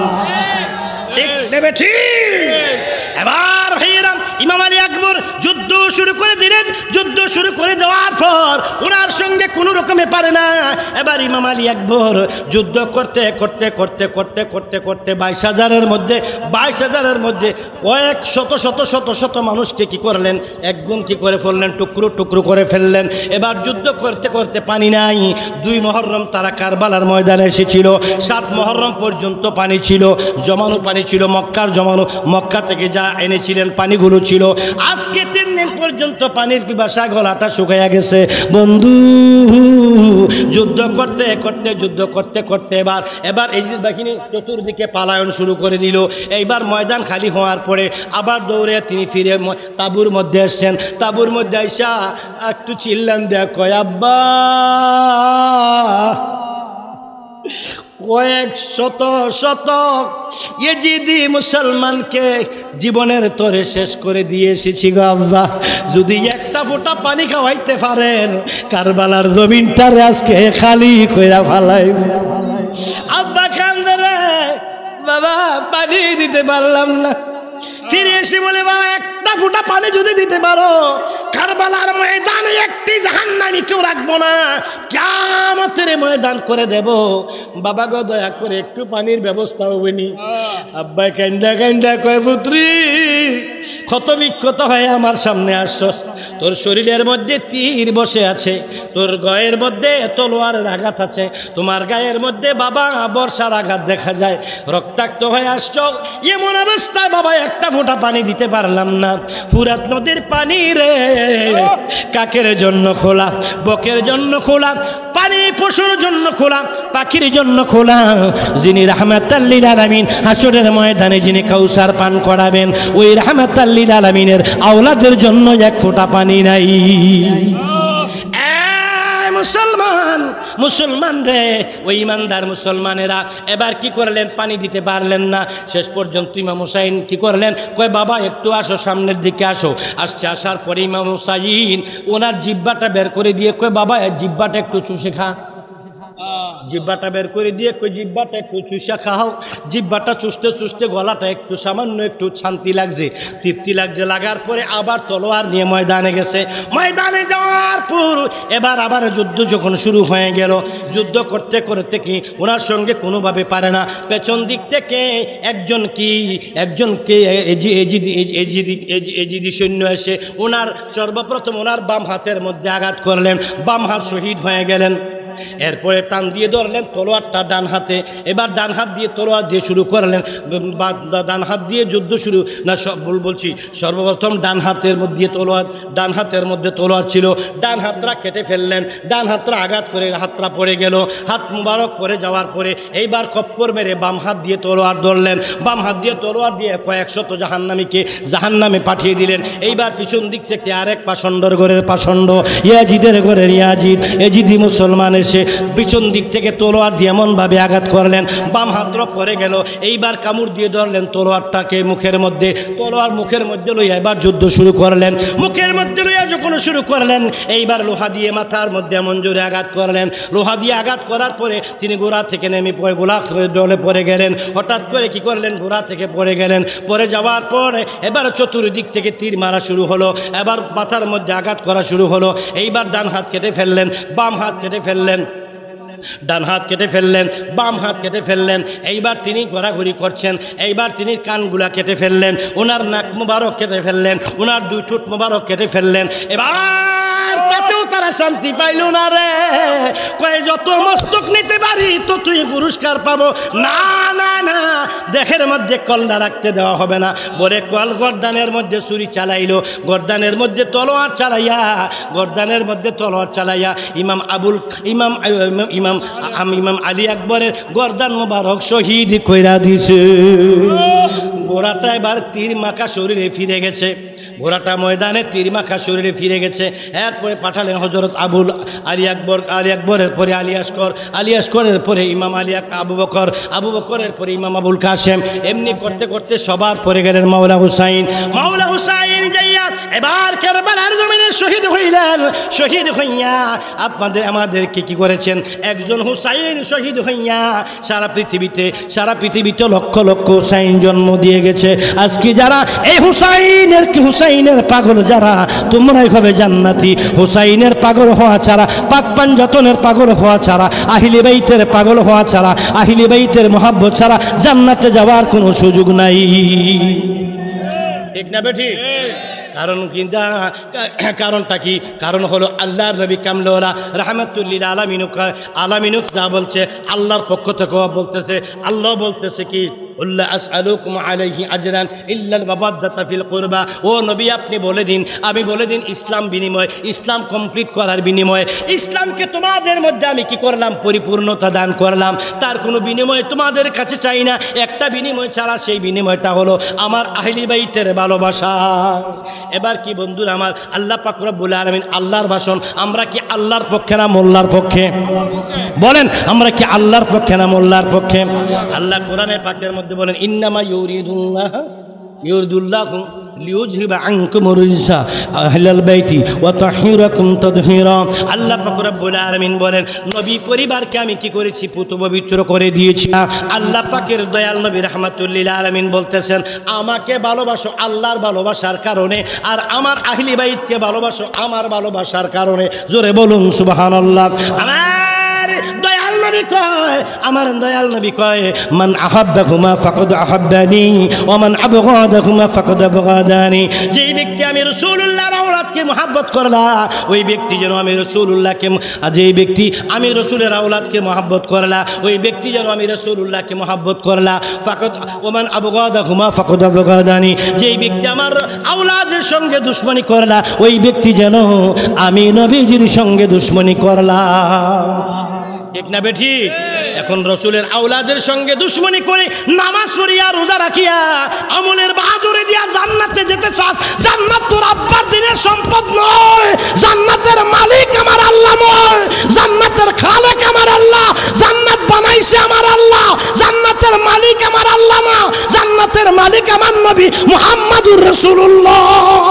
ঠিক নেবে ঠিক। এবার ভাইয়েরা ইমাম আলী আকবর যুদ্ধ শুরু করে দিলেন। যুদ্ধ শুরু করে দেওয়ার পর ওনার সঙ্গে কোনো রকমে পারে না। এবার ইমাম আলী আকবর যুদ্ধ করতে করতে করতে করতে করতে করতে ২২,০০০-এর মধ্যে কয়েক শত শত শত শত মানুষকে কি করলেন, একদম কি করে ফেললেন, টুকরো টুকরো করে ফেললেন। এবার যুদ্ধ করতে করতে পানি নাই। ২ মুহররম তারা কারবালার ময়দানে এসেছিল। ৭ মুহররম পর্যন্ত পানি ছিল, জমানো পানি ছিল, মক্কার জমানো, মক্কা থেকে যা এনেছিলেন পানিগুলো ছিল। আজকে 3 দিন পর্যন্ত পানির পিপাসা, গলাটা শুকাইয়া গেছে। বন্ধু যুদ্ধ করতে করতে এবার ইজিদ বাহিনী চতুর্দিকে পালায়ন শুরু করে দিল। এইবার ময়দান খালি হওয়ার পরে আবার দৌড়ে তিনি ফিরে তাঁবুর মধ্যে এসছেন। তাঁবুর মধ্যে আইসা একটু চিল্লান দেয়া কয়, আব্বা কয়েক শত শত ইয়েজিদি মুসলমানকে জীবনের তরে শেষ করে দিয়ে এসেছি গো আব্বা। যদি একটা ফোঁটা পানি খাওয়াইতে পারেন কারবালার জমিনটারে আজকে খালি কইরা ফালাইব। আব্বা কান্দে রে, বাবা পানি দিতে পারলাম না। ফিরে এসে বলে বাবা একটা ফোঁটা পানি যদি দিতে পারো কারবালার ময়দানে একটি জাহান্নামী কেউ রাখবো না, কিয়ামতের ময়দান করে দেব। বাবা গো দয়া করে একটু পানির ব্যবস্থা হবে নি। আব্বা কান্দা কান্দা কয় পুত্রী ক্ষত বিক্ষত হয়ে আমার সামনে আসছস, তোর শরীরের মধ্যে তীর বসে আছে, তোর গায়ের মধ্যে তলোয়ারের আঘাত আছে, তোমার গায়ের মধ্যে বাবা বর্ষার আঘাত দেখা যায়, রক্তাক্ত হয়ে আসছ। এমন অবস্থায় বাবা একটা ফোঁটা পানি দিতে পারলাম না। ফুরাত নদীর পানি রে কাকের জন্য খোলা, বকের জন্য খোলা, পানি পশুর জন্য খোলা, পাখির জন্য খোলা। যিনি রাহমাতাল লিল আলামিন হাসরের ময়দানে যিনি কাউসার পান করাবেন ওই রাহমাতাল লিল আলামিনের আওলাদের জন্য এক ফোঁটা পানি নাই। মুসলমান মুসলমান রে, ওই ইমানদার মুসলমানেরা এবার কি করলেন? পানি দিতে পারলেন না। শেষ পর্যন্ত ইমাম হুসাইন কি করলেন? কয় বাবা একটু আসো, সামনের দিকে আসো। আসছে, আসার পরে ইমাম হুসাইন ওনার জিব্বাটা বের করে দিয়ে কয় বাবা জিব্বাটা একটু চুষে খা। জিব্বাটা বের করে দিয়ে কই জিব্বাটা একটু চুষা খাও। জিব্বাটা চুষতে চুষতে গলাটা একটু সামান্য একটু শান্তি লাগছে, তৃপ্তি লাগছে। লাগার পরে আবার তলোয়ার নিয়ে ময়দানে গেছে। ময়দানে যাওয়ার পর এবার আবার যুদ্ধ যখন শুরু হয়ে গেল, যুদ্ধ করতে করতে কি ওনার সঙ্গে কোনোভাবে পারে না। পেছন দিক থেকে একজনকে এজিদি সৈন্য এসে ওনার সর্বপ্রথম ওনার বাম হাতের মধ্যে আঘাত করলেন, বাম হাত শহীদ হয়ে গেলেন। এরপরে টান দিয়ে ধরলেন তলোয়ারটা ডান হাতে। এবার ডান হাত দিয়ে তলোয়ার দিয়ে শুরু করলেন, ডান হাত দিয়ে যুদ্ধ শুরু না। বলছি সর্বপ্রথম ডান হাতের মধ্যে তলোয়ার ছিল, ডান হাতটা কেটে ফেললেন। ডান হাতটা আঘাত করে হাতটা পড়ে গেল। হাত মুবারক পড়ে যাওয়ার পরে এইবার খপ্পর মেরে বাম হাত দিয়ে তলোয়ার ধরলেন। বাম হাত দিয়ে তলোয়ার দিয়ে কয়েক শত জাহান্নামীকে জাহান্নামে পাঠিয়ে দিলেন। এইবার পিছন দিক থেকে আরেক পাষণ্ডর ঘরের পাষণ্ড, ইয়াজিদের ঘরের ইয়াজিদ, এজিদি মুসলমান এসে পিছন দিক থেকে তলোয়ার দিয়ে এমনভাবে আঘাত করলেন, বাম হাতটা পড়ে গেল। এইবার কামড় দিয়ে ধরলেন তলোয়ারটাকে মুখের মধ্যে। তলোয়ার মুখের মধ্যে লইয়া এবার যুদ্ধ শুরু করলেন। মুখের মধ্যে লইয়া যখন শুরু করলেন এইবার লোহা দিয়ে মাথার মধ্যে এমন জোরে আঘাত করলেন। লোহা দিয়ে আঘাত করার পরে তিনি গোড়া থেকে নেমে পড়ে গোলা ডলে পড়ে গেলেন। হঠাৎ করে কি করলেন? গোড়া থেকে পড়ে গেলেন। পড়ে যাওয়ার পরে এবার চতুর্দিক থেকে তীর মারা শুরু হলো। এবার মাথার মধ্যে আঘাত করা শুরু হলো। এইবার ডান হাত কেটে ফেললেন, বাম হাত কেটে ফেললেন, ডান হাত কেটে ফেললেন, বাম হাত কেটে ফেললেন। এইবার তিনি ঘোরাঘুরি করছেন। এইবার তিনি কানগুলা কেটে ফেললেন, ওনার নাক মুবারক কেটে ফেললেন, ওনার দুই ঠোঁট মুবারক কেটে ফেললেন। এবার তাতেও তারা শান্তি পাইল না রে। কয়ে যত মস্তক নিতে পারি ততই পুরস্কার পাবো। না না না, দেহের মধ্যে কল্লা রাখতে দেওয়া হবে না। বলে কল গর্দানের মধ্যে ছুরি চালাইলো, গর্দানের মধ্যে তলোয়ার চালাইয়া ইমাম আলী আকবরের গর্দান মোবারক শহীদ কইরা দিছে। ঘোড়াটা এবার তীর মাখা শরীরে ফিরে গেছে, ঘোড়াটা ময়দানে তীর মাখা শরীরে ফিরে গেছে। এরপরে পাঠালেন হযরত আলী আকবরের পরে আলী আসকরের পরে ইমাম আবু বকরের পরে ইমাম আবুল কাসেম। এমনি করতে করতে সবার পরে গেলেন মাওলা হুসাইন যাইয়া এবার কারবালার জমিনে শহীদ হইলেন। শহীদ হইয়া আমাদেরকে কি করেছেন? একজন হুসাইন শহীদ হইয়া সারা পৃথিবীতে লক্ষ লক্ষ হুসাইন জন্ম দিয়ে গেছে। আজকে যারা এই হুসাইনের পাগল যারা, তোমরাই হবে জান্নাতি। হুসাইনের পাগল হওয়া ছাড়া, পাক পাঞ্জাতনের পাগল হওয়া ছাড়া, আহলে বাইতের পাগল হওয়া ছাড়া, আহলে বাইতের মহব্বত ছাড়া জান্নাতে যাওয়ার কোনো সুযোগ নাই। ঠিক না বেঠিক? কারণটা কি? কারণ হলো আল্লাহর নবী কামলেওয়ালা রাহমাতুল লিল আলামিন যা বলছে আল্লাহর পক্ষ থেকে বলতেছে। আল্লাহ বলতেছে কি? উল্লা আসআলুকুম আলাইহি আজরান ইল্লাল মাওয়াদ্দাতা ফিল কুরবা। ও নবী আপনি বলে দিন, আমি বলে দিন ইসলাম বিনিময়, ইসলাম কমপ্লিট করার বিনিময়ে, ইসলামকে তোমাদের মধ্যে আমি কি করলাম? পরিপূর্ণতা দান করলাম। তার কোনো বিনিময় তোমাদের কাছে চাই না। একটা বিনিময় ছাড়া, সেই বিনিময়টা হলো আমার আহলি বাইতের ভালোবাসা। এবার কি বন্ধুরা আমার, আল্লাহ পাক রব্বুল আলামিন, আল্লাহর ভাষণ। আমরা কি আল্লাহর পক্ষে না মোল্লার পক্ষে? বলেন, আমরা কি আল্লাহর পক্ষে না মোল্লার পক্ষে? আল্লাহ কোরআনে পাকের মধ্যে বলেন, ইন্নামা ইউরিদুল্লাহু লিইউযহিবা আনকুমুর রিজসা আহলাল বাইতি ওয়া তাহিরাকুম তাদহীরা। আল্লাহ পাক রব্বুল আলামিন বলেন, নবী পরিবারকে আমি কি করেছি? পুত পবিত্র করে দিয়েছি। আল্লাহ পাকের দয়াল নবী রাহমাতুল লিল আলামিন বলতেছেন, আমাকে ভালোবাসো আল্লাহর ভালোবাসার কারণে, আর আমার আহলি বাইতকে ভালোবাসো আমার ভালোবাসার কারণে। জোরে বলুন সুবহানাল্লাহ। আমার দয়াল নবী কয়, আমার দয়াল নবী কয়, মান আহাব্বাকুমা ফাকাদ আহাব্বানি ওয়া মান আবগাদাকুমা ফাকাদ আবগাদানি। যেই ব্যক্তি আমি রাসূলুল্লাহর আওলাদকে মহব্বত করলা, ওই ব্যক্তি যেন আমি রাসূলুল্লাহকে, যেই ব্যক্তি আমি রাসূলের আওলাদকে মহব্বত করলা, ওই ব্যক্তি যেন আমি রাসূলুল্লাহকে মহব্বত করলা। ফাকাদ ওয়া মান আবগাদাকুমা ফাকাদ আবগাদানি। যেই ব্যক্তি আমার আওলাদের সঙ্গে দুশমনি করলা, ওই ব্যক্তি যেন আমি নবীজির সঙ্গে দুশমনি করলা। ঠিক না বেঠি? এখন রসুলের আওলাদের সঙ্গে দুশ্মনী করে নামাজ পড়িয়া রোজা রাখিয়া আমলের বাহাদুরি দিয়া জান্নাতে যেতে চাস, জান্নাত তোর আব্বার দিনের সম্পদ নয়। জান্নাতের মালিক আমার আল্লাহ নয়, জান্নাতের খালেক আমার আল্লাহ। জান্নাত বানাইছে আমার আল্লাহ, জান্নাতের মালিক আমার আল্লাহ না, জান্নাতের মালিক আমার নবী মুহাম্মাদুর রাসূলুল্লাহ।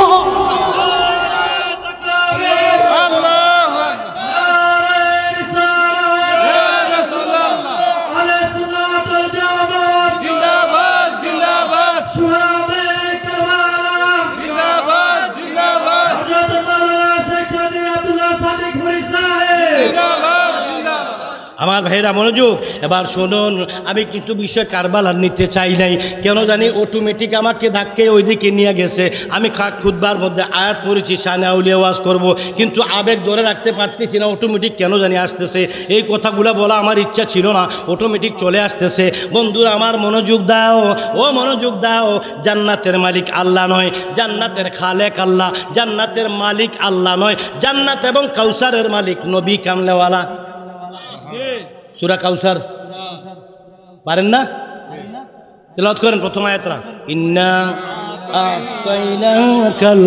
আমার ভাইরা মনোযোগ, এবার শুনুন। আমি কিন্তু বিষয় কারবালার নিতে চাই নাই, কেন জানি অটোমেটিক আমাকে ধাক্কে ওইদিকে নিয়ে গেছে। আমি খুতবার মধ্যে আয়াত পড়েছি, শানে আউলিয়া ওয়াজ করব, কিন্তু আবেগ ধরে রাখতে পারতেছি না। অটোমেটিক কেন জানি আসতেছে, এই কথাগুলো বলা আমার ইচ্ছা ছিল না, অটোমেটিক চলে আসতেছে। বন্ধুরা আমার মনোযোগ দাও, ও মনোযোগ দাও। জান্নাতের মালিক আল্লাহ নয়, জান্নাতের খালেক আল্লাহ। জান্নাতের মালিক আল্লাহ নয়, জান্নাত এবং কাউসারের মালিক নবী কামলেওয়ালা। সূরা কাউসার পারেন না? তেলাওয়াত করেন প্রথম আয়াতটা, ইন্না আতাইনাকাল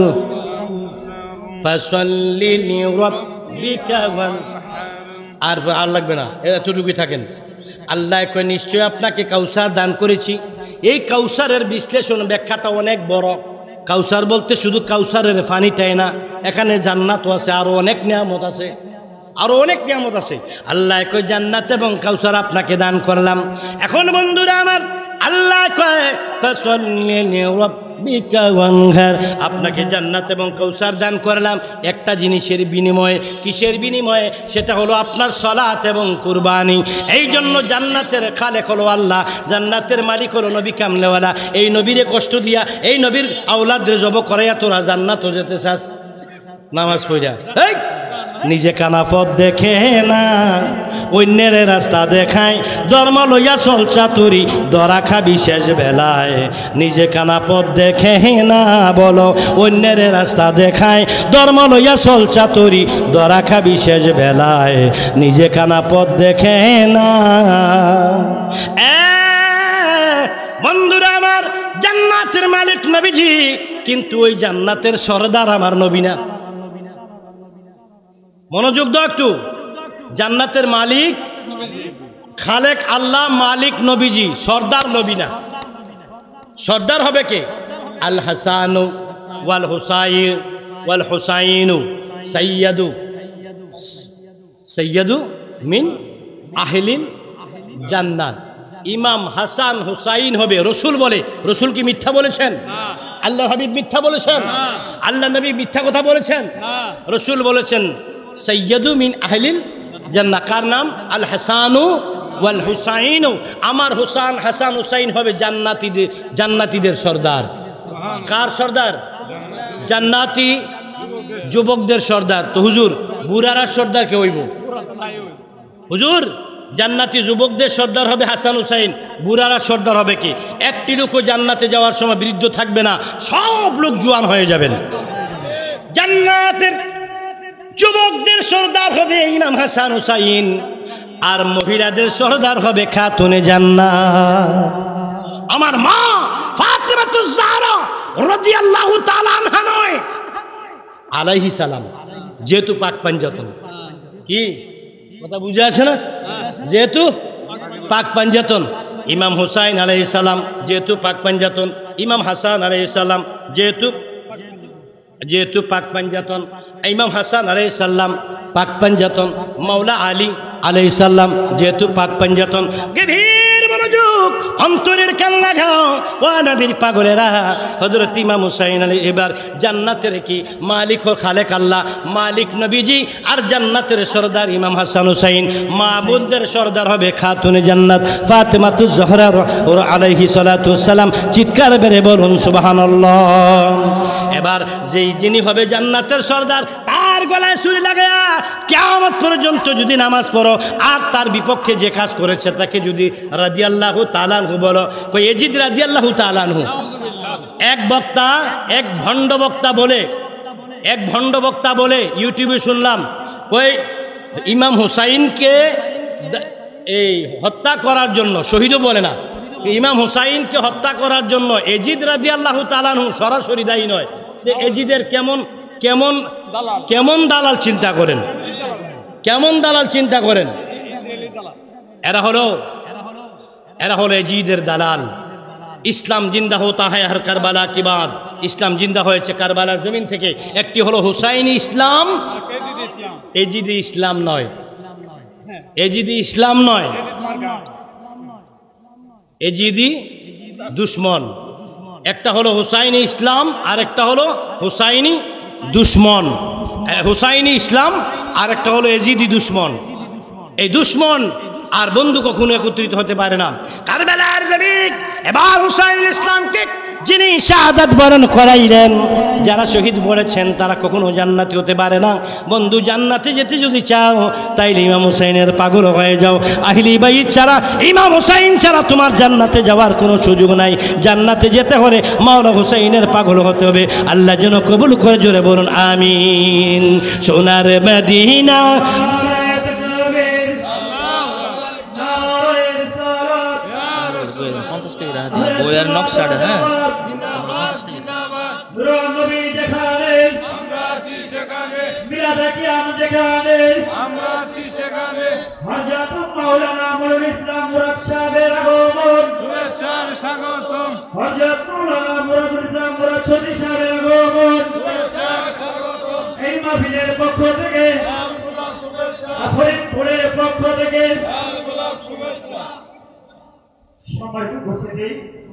ফাসাল্লি লিরাব্বিকা ওয়ান। আর লাগবে না, এতটুকুই থাকেন। আল্লাহ কয়, নিশ্চয় আপনাকে কাউসার দান করেছি। এই কাউসারের বিশ্লেষণ ব্যাখ্যাটা অনেক বড়। কাউসার বলতে শুধু কাউসারের পানিটাই না, এখানে জান্নাতও আছে, আরো অনেক নিয়ামত আছে, আরো অনেক নিয়ামত আছে। আল্লাহ কয় জান্নাত এবং কাউসার আপনাকে দান করলাম। এখন বন্ধুরা আমার, আল্লাহ কয় ফাসাল্লি লিরাব্বিকা ওয়ানহার, আপনাকে জান্নাত এবং কাউসার দান করলাম একটা জিনিসের বিনিময়ে। কিসের বিনিময়ে? সেটা হলো আপনার সালাত এবং কুরবানি। এই জন্য জান্নাতের খালেক হলো আল্লাহ, জান্নাতের মালিক হলো নবী কামলেওয়ালা। এই নবীরে কষ্ট দিয়া, এই নবীর আওলাদরে জব করাইয়া তোরা জান্নাতও যেতে চাস? নামাজ পড়িয়া নিজে কানা পথ দেখে না, অন্যের রাস্তা দেখায়, ধর্ম লইয়া চল চাতুরি, ধরা খাবি শেষ বেলায়। নিজে কানা পথ দেখে না, বলো অন্যের রাস্তা দেখায়, ধর্ম লইয়া চল চাতুরি, ধরা খাবি শেষ বেলায়। নিজে কানা পথ দেখে না। বন্ধুরা আমার, জান্নাতের মালিক নবীজি, কিন্তু ওই জান্নাতের সরদার আমার নবী না। মনোযোগ দাও একটু। জান্নাতের মালিক খালেক আল্লাহ, মালিক নবীজি, সর্দার নবী না। সর্দার হবে কে? আল হাসানু ওয়াল হুসাইন ওয়াল হুসাইনু সাইয়্যিদু মিন আহলিল জান্নাত। ইমাম হাসান হুসাইন হবে। রসুল বলে, রসুল কি মিথ্যা বলেছেন? আল্লাহ হাবিব মিথ্যা বলেছেন? আল্লাহ নবী মিথ্যা কথা বলেছেন? রসুল বলেছেন সাইয়্যিদু মিন আহলিল জান্নাহ। কার নাম? আল হাসানু ওয়াল হুসাইনু। আমার হুসান, হাসান, হুসাইন হবে জান্নাতীদের সর্দার। কার সর্দার? জান্নাতি যুবকদের সর্দার। তো হুজুর বুড়ারা সর্দার কে হইব? হুজুর জান্নাতি যুবকদের সর্দার হবে হাসান হুসাইন, বুড়ারা সর্দার হবে কি? একটি লোকও জান্নাতে যাওয়ার সময় বৃদ্ধ থাকবে না, সব লোক জোয়ান হয়ে যাবেন। জান্নাতের যুবকদের সর্দার হবে ইমাম হাসান হুসাইন, আর মহিলাদের সর্দার হবে খাতুনে জান্নাত। আমার মা ফাতেমাতুজ জাহরা রাদিয়াল্লাহু তাআলা আনহা নয়, আলাইহিস সালাম, যেহেতু পাক পাঞ্জাতন। কি কথা বুঝে আসে না? যেহেতু পাক পাঞ্জাতন, ইমাম হুসাইন আলাইহিস সালাম যেহেতু পাক পাঞ্জাতন, ইমাম হাসান আলাইহিস সালাম যেহেতু পাক পাঞ্জাতন, ইমাম হাসান আলাইহিস সালাম পাক পাঞ্জাতন, মাওলা আলী আলাইহিস সালাম যেহেতু পাক পাঞ্জাতন। গভীর মনোযোগ, অন্তরের কান লাগাও ও নবীর পাগলেরা। হযরত ইমাম হুসাইন আলী এবার জান্নাতের কি মালিক ও খালেক আল্লাহ, মালিক নবীজি, আর জান্নাতের সরদার ইমাম হাসান হুসাইন। মাবুদের সরদার হবে খাতুনে জান্নাত ফাতেমাতুজ জাহরা আলাইহি সালাতু সালাম। চিৎকার বেড়ে বলুন সুবহানাল্লাহ। এবার যেই যিনি হবে জান্নাতের সরদার, তার গলায় ছুরি লাগায়া কিয়ামত পর্যন্ত যদি নামাজ পড়ো, আর তার বিপক্ষে যে কাজ করেছে তাকে যদি রাদিয়াল্লাহু তাআলা আনহু বলো, কই এজিদ রাদিয়াল্লাহু তাআলা আনহু। এক ভণ্ড বক্তা বলে ইউটিউবে শুনলাম, কই ইমাম হুসাইনকে এই হত্যা করার জন্য, শহীদও বলে না, ইমাম হুসাইনকে হত্যা করার জন্য এজিদ রাদিয়াল্লাহু তাআলা আনহু সরাসরি দায়ী নয়। এজিদের কেমন দালাল চিন্তা করেন, কেমন দালাল চিন্তা করেন। এরা হলো এজিদের দালাল। ইসলাম জিন্দা হতা হ্যায় হর কারবালা কি বাদ। ইসলাম জিন্দা হয়েছে কারবালার জমিন থেকে। একটি হলো হুসাইনি ইসলাম, এজিদি ইসলাম নয়, এজিদি ইসলাম নয়, এজিদি দুশ্মন। একটা হলো হুসাইনি ইসলাম, আর একটা হলো হুসাইনি দুশ্মন। হুসাইনি ইসলাম আর একটা হলো এজিদি দুশ্মন। এই দুশ্মন আর বন্ধু কখনো একত্রিত হতে পারে না। কারবালার জমিনে এবার হুসাইনুল ইসলামকে যিনি শাহাদাত বরণ করাইলেন, যারা শহীদ পড়েছেন তারা কখনো জান্নাতি হতে পারে না। বন্ধু, জান্নাতে যেতে যদি চাও তাইলে ইমাম হুসাইনের পাগল হয়ে যাও। আহলি বাইত ছাড়া, ইমাম হুসাইন ছাড়া তোমার জান্নাতে যাওয়ার কোনো সুযোগ নাই। জান্নাতে যেতে হলে মাওলা হুসাইনের পাগল হতে হবে। আল্লাহ যেন কবুল করে, জোরে বলুন আমিন। সোনার মদিনা বইয়ের নকশাটা, হ্যাঁ এই মাহফিলের পক্ষ থেকে, ফরিদপুরের পক্ষ থেকে সম্মানিত উপস্থিতি,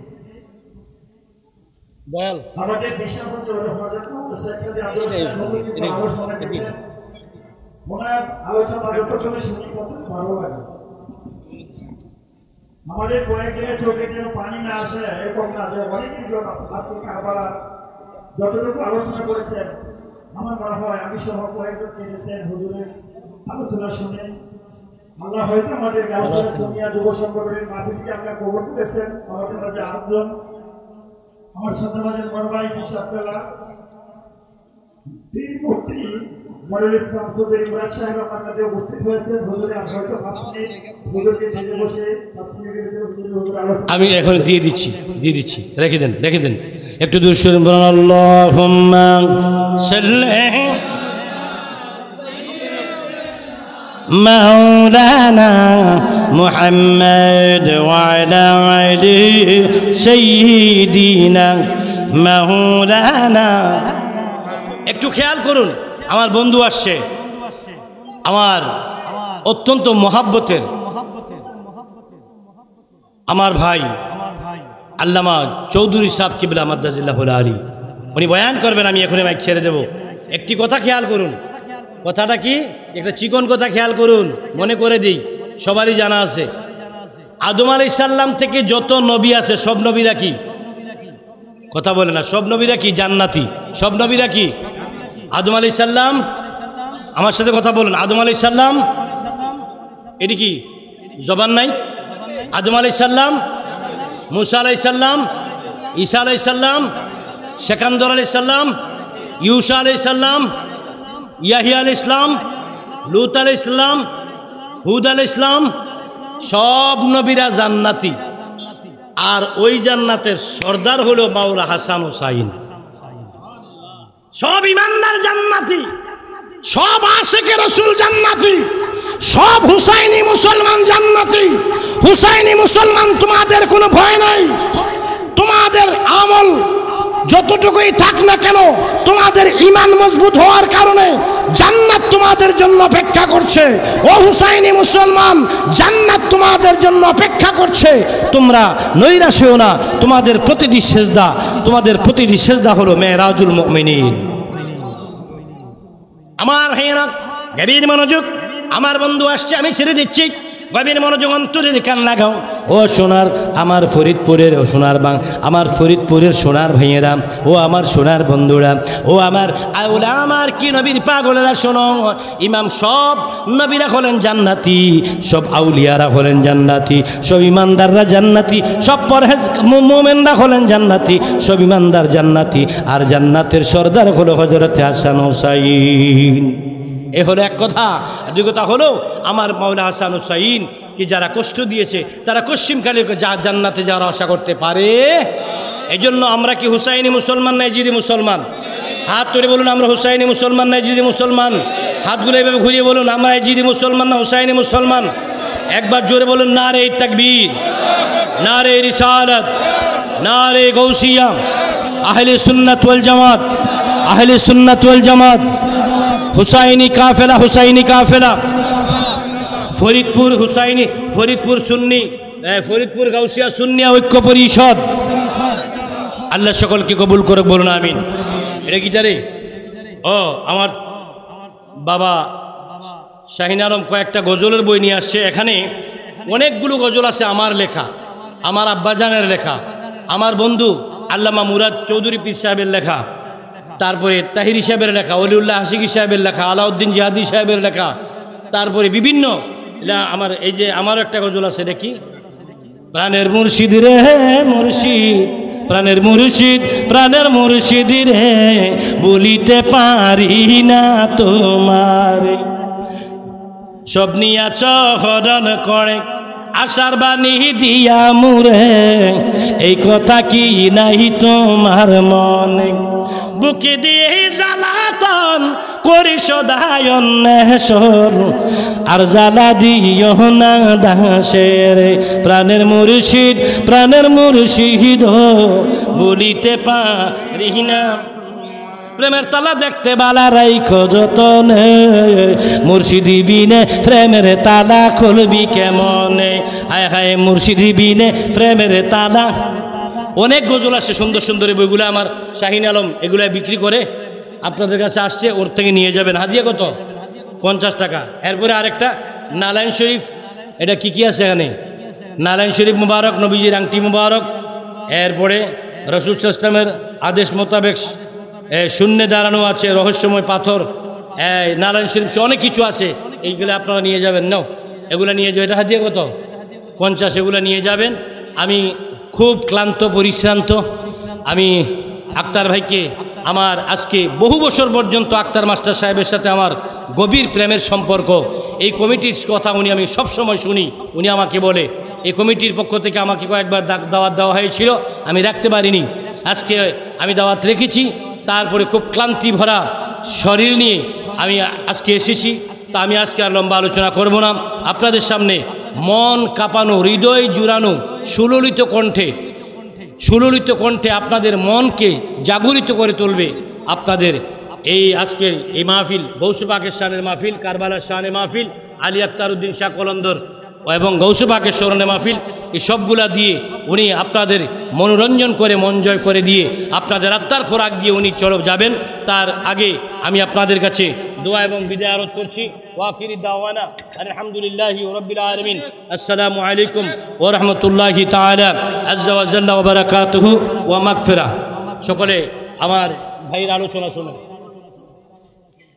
আমাদের বিশাল ওনার আলোচনা শুনে কত ভালো লাগে। আমাদের কয়েকদিনের চোখে যেন পানি না আসে এরকম না, যে অনেকদিন আজকে কারবালা যতটুকু আলোচনা করেছেন, আমার মনে হয় আমি সহ কয়েকজন কেঁদেছেন হুজুরের আলোচনা শুনে। আল্লাহ হয়তো আমাদের গাউসিয়া সুনিয়া যুব সংগঠনের মাহফিলকে আপনারা কবুল করেছেন। আমাদের মাঝে আরেকজন আমার সাথে মাঝে মরবাই কিশাবতলা তিন মূর্তি মরুল ইসলাম চৌধুরী মুরাদ সাহেব আমার কাছে উপস্থিত হয়েছে। হুজুরে হয়তো 5 মিনিট হুজুরকে থেকে বসে 5 মিনিটের ভিতরে হুজুর আলোচনা আমি এখন দিয়ে দিচ্ছি, রেখে দেন একটু দূর সরে বলুন আল্লাহুম্মা সাল্লি مولانا محمد وعلى آله سيدنا مولانا। একটু খেয়াল করুন, আমার বন্ধু আসছে, আমার অত্যন্ত মহাব্বতের আমার ভাই আল্লামা চৌধুরী সাহেব কিবলা মাদ্দাজিল্লাহুল আলী, উনি বয়ান করবেন। আমি এখনই মাইক ছেড়ে দেব। একটি কথা খেয়াল করুন, কথাটা কি, একটা চিকন কথা খেয়াল করুন, মনে করে দিই, সবারই জানা আছে। আদম আলাইহিস সালাম থেকে যত নবী আছে সব নবীরা কি, কথা বলে না, সব নবীরা কি জান্নাতি? সব নবীরা কি? আদম আলাইহিস সালাম, আমার সাথে কথা বলুন, আদম আলাইহিস সালাম এটি কি জবান নাই? আদম আলাইহিস সালাম, মুসা আলাইহিস সালাম, ঈসা আলাইহিস সালাম, সেকান্দর আলাইহিস সালাম, ইউসা আলাইহিস সালাম, ইয়াহিয়া আলাইহিস সালাম, লূত আলাইহিস সালাম, হুদ আলাইহিস সালাম, সব নবীরা জান্নাতি। আর ওই জান্নাতের সর্দার হলো মাওলা হাসান হুসাইন। সব ইমানদার জান্নাতি, সব আশিকে রাসূল জান্নাতি, সব হুসাইনি মুসলমান জান্নাতি। হুসাইনি মুসলমান তোমাদের কোনো ভয় নাই। তোমাদের আমল যতটুকুই থাক না কেন, তোমাদের ঈমান মজবুত হওয়ার কারণে জান্নাত তোমাদের জন্য অপেক্ষা করছে। ও হুসাইনি মুসলমান, জান্নাত তোমাদের জন্য অপেক্ষা করছে। তোমরা নৈরাশ হও না। তোমাদের প্রতিটি সেজদা হলো মেরাজুল মুমিনিন। আমার ভাইয়েরা গভীর মনোযোগ, আমার বন্ধু আসছে, আমি ছেড়ে দিচ্ছি। গভীর মনোযোগ, অন্তরের কান লাগাও। ও সোনার, আমার ফরিদপুরের, ও সোনার আমার ফরিদপুরের সোনার ভাইয়েরা, ও আমার সোনার বন্ধুরা, ও আমার আউলা, আমার কি নবীর পাগলেরা, শোনো। ইমাম সব নবীরা হলেন জান্নাতি, সব আউলিয়ারা হলেন জান্নাতি, সব ইমানদাররা জান্নাতি, সব পরহেজ মুমিনরা হলেন জান্নাতি, সব ইমানদার জান্নাতি। আর জান্নাতের সর্দার হলো হযরত হাসান হুসাইন। এ হলো এক কথা। দুই কথা হলো আমার মাওলা হাসান হুসাইন কি যারা কষ্ট দিয়েছে, তারা কশ্চিমকালে জান্নাতে যারা আশা করতে পারে। এই জন্য আমরা কি হুসাইনি মুসলমান না ইজিদি মুসলমান? হাত তুলে বলুন আমরা হুসাইনি মুসলমান না ইজিদি মুসলমান? হাতগুলো এভাবে ঘুরিয়ে বলুন আমরা ইজিদি মুসলমান না হুসাইনি মুসলমান? একবার জোরে বলুন নারে তাকবীর, নারে রিসালাত, নারে গৌসিয়া, আহলে সুন্নাত ওয়াল জামাত, আহলে সুন্নাত ওয়াল জামাত। হুসাইনি কাফেলা, হুসাইনি কাফেলা। ফরিদপুর হুসাইনি, ফরিদপুর সুন্নি, ফরিদপুর গাউসিয়া সুন্নিয়া ঐক্য পরিষদ। আল্লাহ সকলকে কবুল করে বলুন আমিন। এটা কি জানে? ও আমার বাবা শাহিন আলম কয়েকটা গজলের বই নিয়ে আসছে। এখানে অনেকগুলো গজল আছে আমার লেখা, আমার আব্বাজানের লেখা, আমার বন্ধু আল্লামা মুরাদ চৌধুরী পীর সাহেবের লেখা, তারপরে তাহিরি সাহেবের লেখা, অলিউল্লাহ আশিকি সাহেবের লেখা, আলাউদ্দিন জিহাদি সাহেবের লেখা, তারপরে বিভিন্ন আমার এই যে আমারও একটা গজল আছে, দেখি প্রাণের মুর্শিদ রে মুর্শিদ, প্রাণের মুর্শিদ, প্রাণের মুর্শিদ রে, বলিতে পারি না তোমার, সব নিয়া চহরণ করে আশার বাণী দিয়া মুরে, এই কথা কি নাই তোমার মনে, বুকে দিয়ে জ্বালাতন করি সদায় অন্বেষণ, আর জ্বালা দিও না দাসের, প্রাণের মুর্শিদ, প্রাণের মুর্শিদ বলিতে পারি না, প্রেমের তালা দেখতে বালা রাইখো যতনে, মুর্শিদি বিনে প্রেমের তালা খুলবি কেমনে, হায় হায় মুর্শিদি বিনে প্রেমের তালা। অনেক গজল আসে সুন্দর সুন্দর, বইগুলো আমার শাহিন আলম এগুলো বিক্রি করে আপনাদের কাছে আসছে, ওর থেকে নিয়ে যাবেন। হাদিয়া কত? 50 টাকা। এরপরে আরেকটা নালাইন শরীফ, এটা কি কি আছে এখানে? নালাইন শরীফ মুবারক, নবীজির আংটি মুবারক, এরপরে রাসূল সাল্লাল্লাহু আলাইহি ওয়াসাল্লামের আদেশ মোতাবেক শূন্যে দাঁড়ানো আছে, রহস্যময় পাথর, নারায়ণ শরীফ, অনেক কিছু আছে। এইগুলো আপনারা নিয়ে যাবেন। নাও এগুলো নিয়ে যাবেন। এটা হাদিয়া কত? 50। এগুলো নিয়ে যাবেন। আমি খুব ক্লান্ত পরিশ্রান্ত। আমি আক্তার ভাইকে, আমার আজকে বহু বছর পর্যন্ত আক্তার মাস্টার সাহেবের সাথে আমার গভীর প্রেমের সম্পর্ক। এই কমিটির কথা আমি সবসময় শুনি। উনি আমাকে বলে, এই কমিটির পক্ষ থেকে আমাকে কয়েকবার দাওয়াত দেওয়া হয়েছিল, আমি রাখতে পারিনি। আজকে আমি দাওয়াত রেখেছি। তারপরে খুব ক্লান্তি ভরা শরীর নিয়ে আমি আজকে এসেছি। তা আমি আজকে আর লম্বা আলোচনা করব না। আপনাদের সামনে মন কাঁপানো, হৃদয় জুড়ানো, সুললিত কণ্ঠে আপনাদের মনকে জাগরিত করে তুলবে। আপনাদের এই আজকের এই মাহফিল, গৌসে পাকের শানের মাহফিল, কারবালার শানে মাহফিল, আলী আখতার উদ্দিন শাহ কলন্দর এবং গৌসে পাকের স্মরণে মাহফিল, এই সবগুলা দিয়ে উনি আপনাদের মনোরঞ্জন করে, মন জয় করে দিয়ে, আপনাদের আত্মার খোরাক দিয়ে উনি যাবেন। তার আগে আমি আপনাদের কাছে দোয়া এবং বিদায় আরজ করছি। ওয়াকিরি দাওয়ানা আলহামদুলিল্লাহি রাব্বিল আলামিন। আসসালামু আলাইকুম ওয়া রাহমাতুল্লাহি তাআলা আযজা ওয়া জাল্লা ওয়া বারাকাতুহু ওয়া মাগফিরা। সকলে আমার ভাইয়ের আলোচনা শুনুন।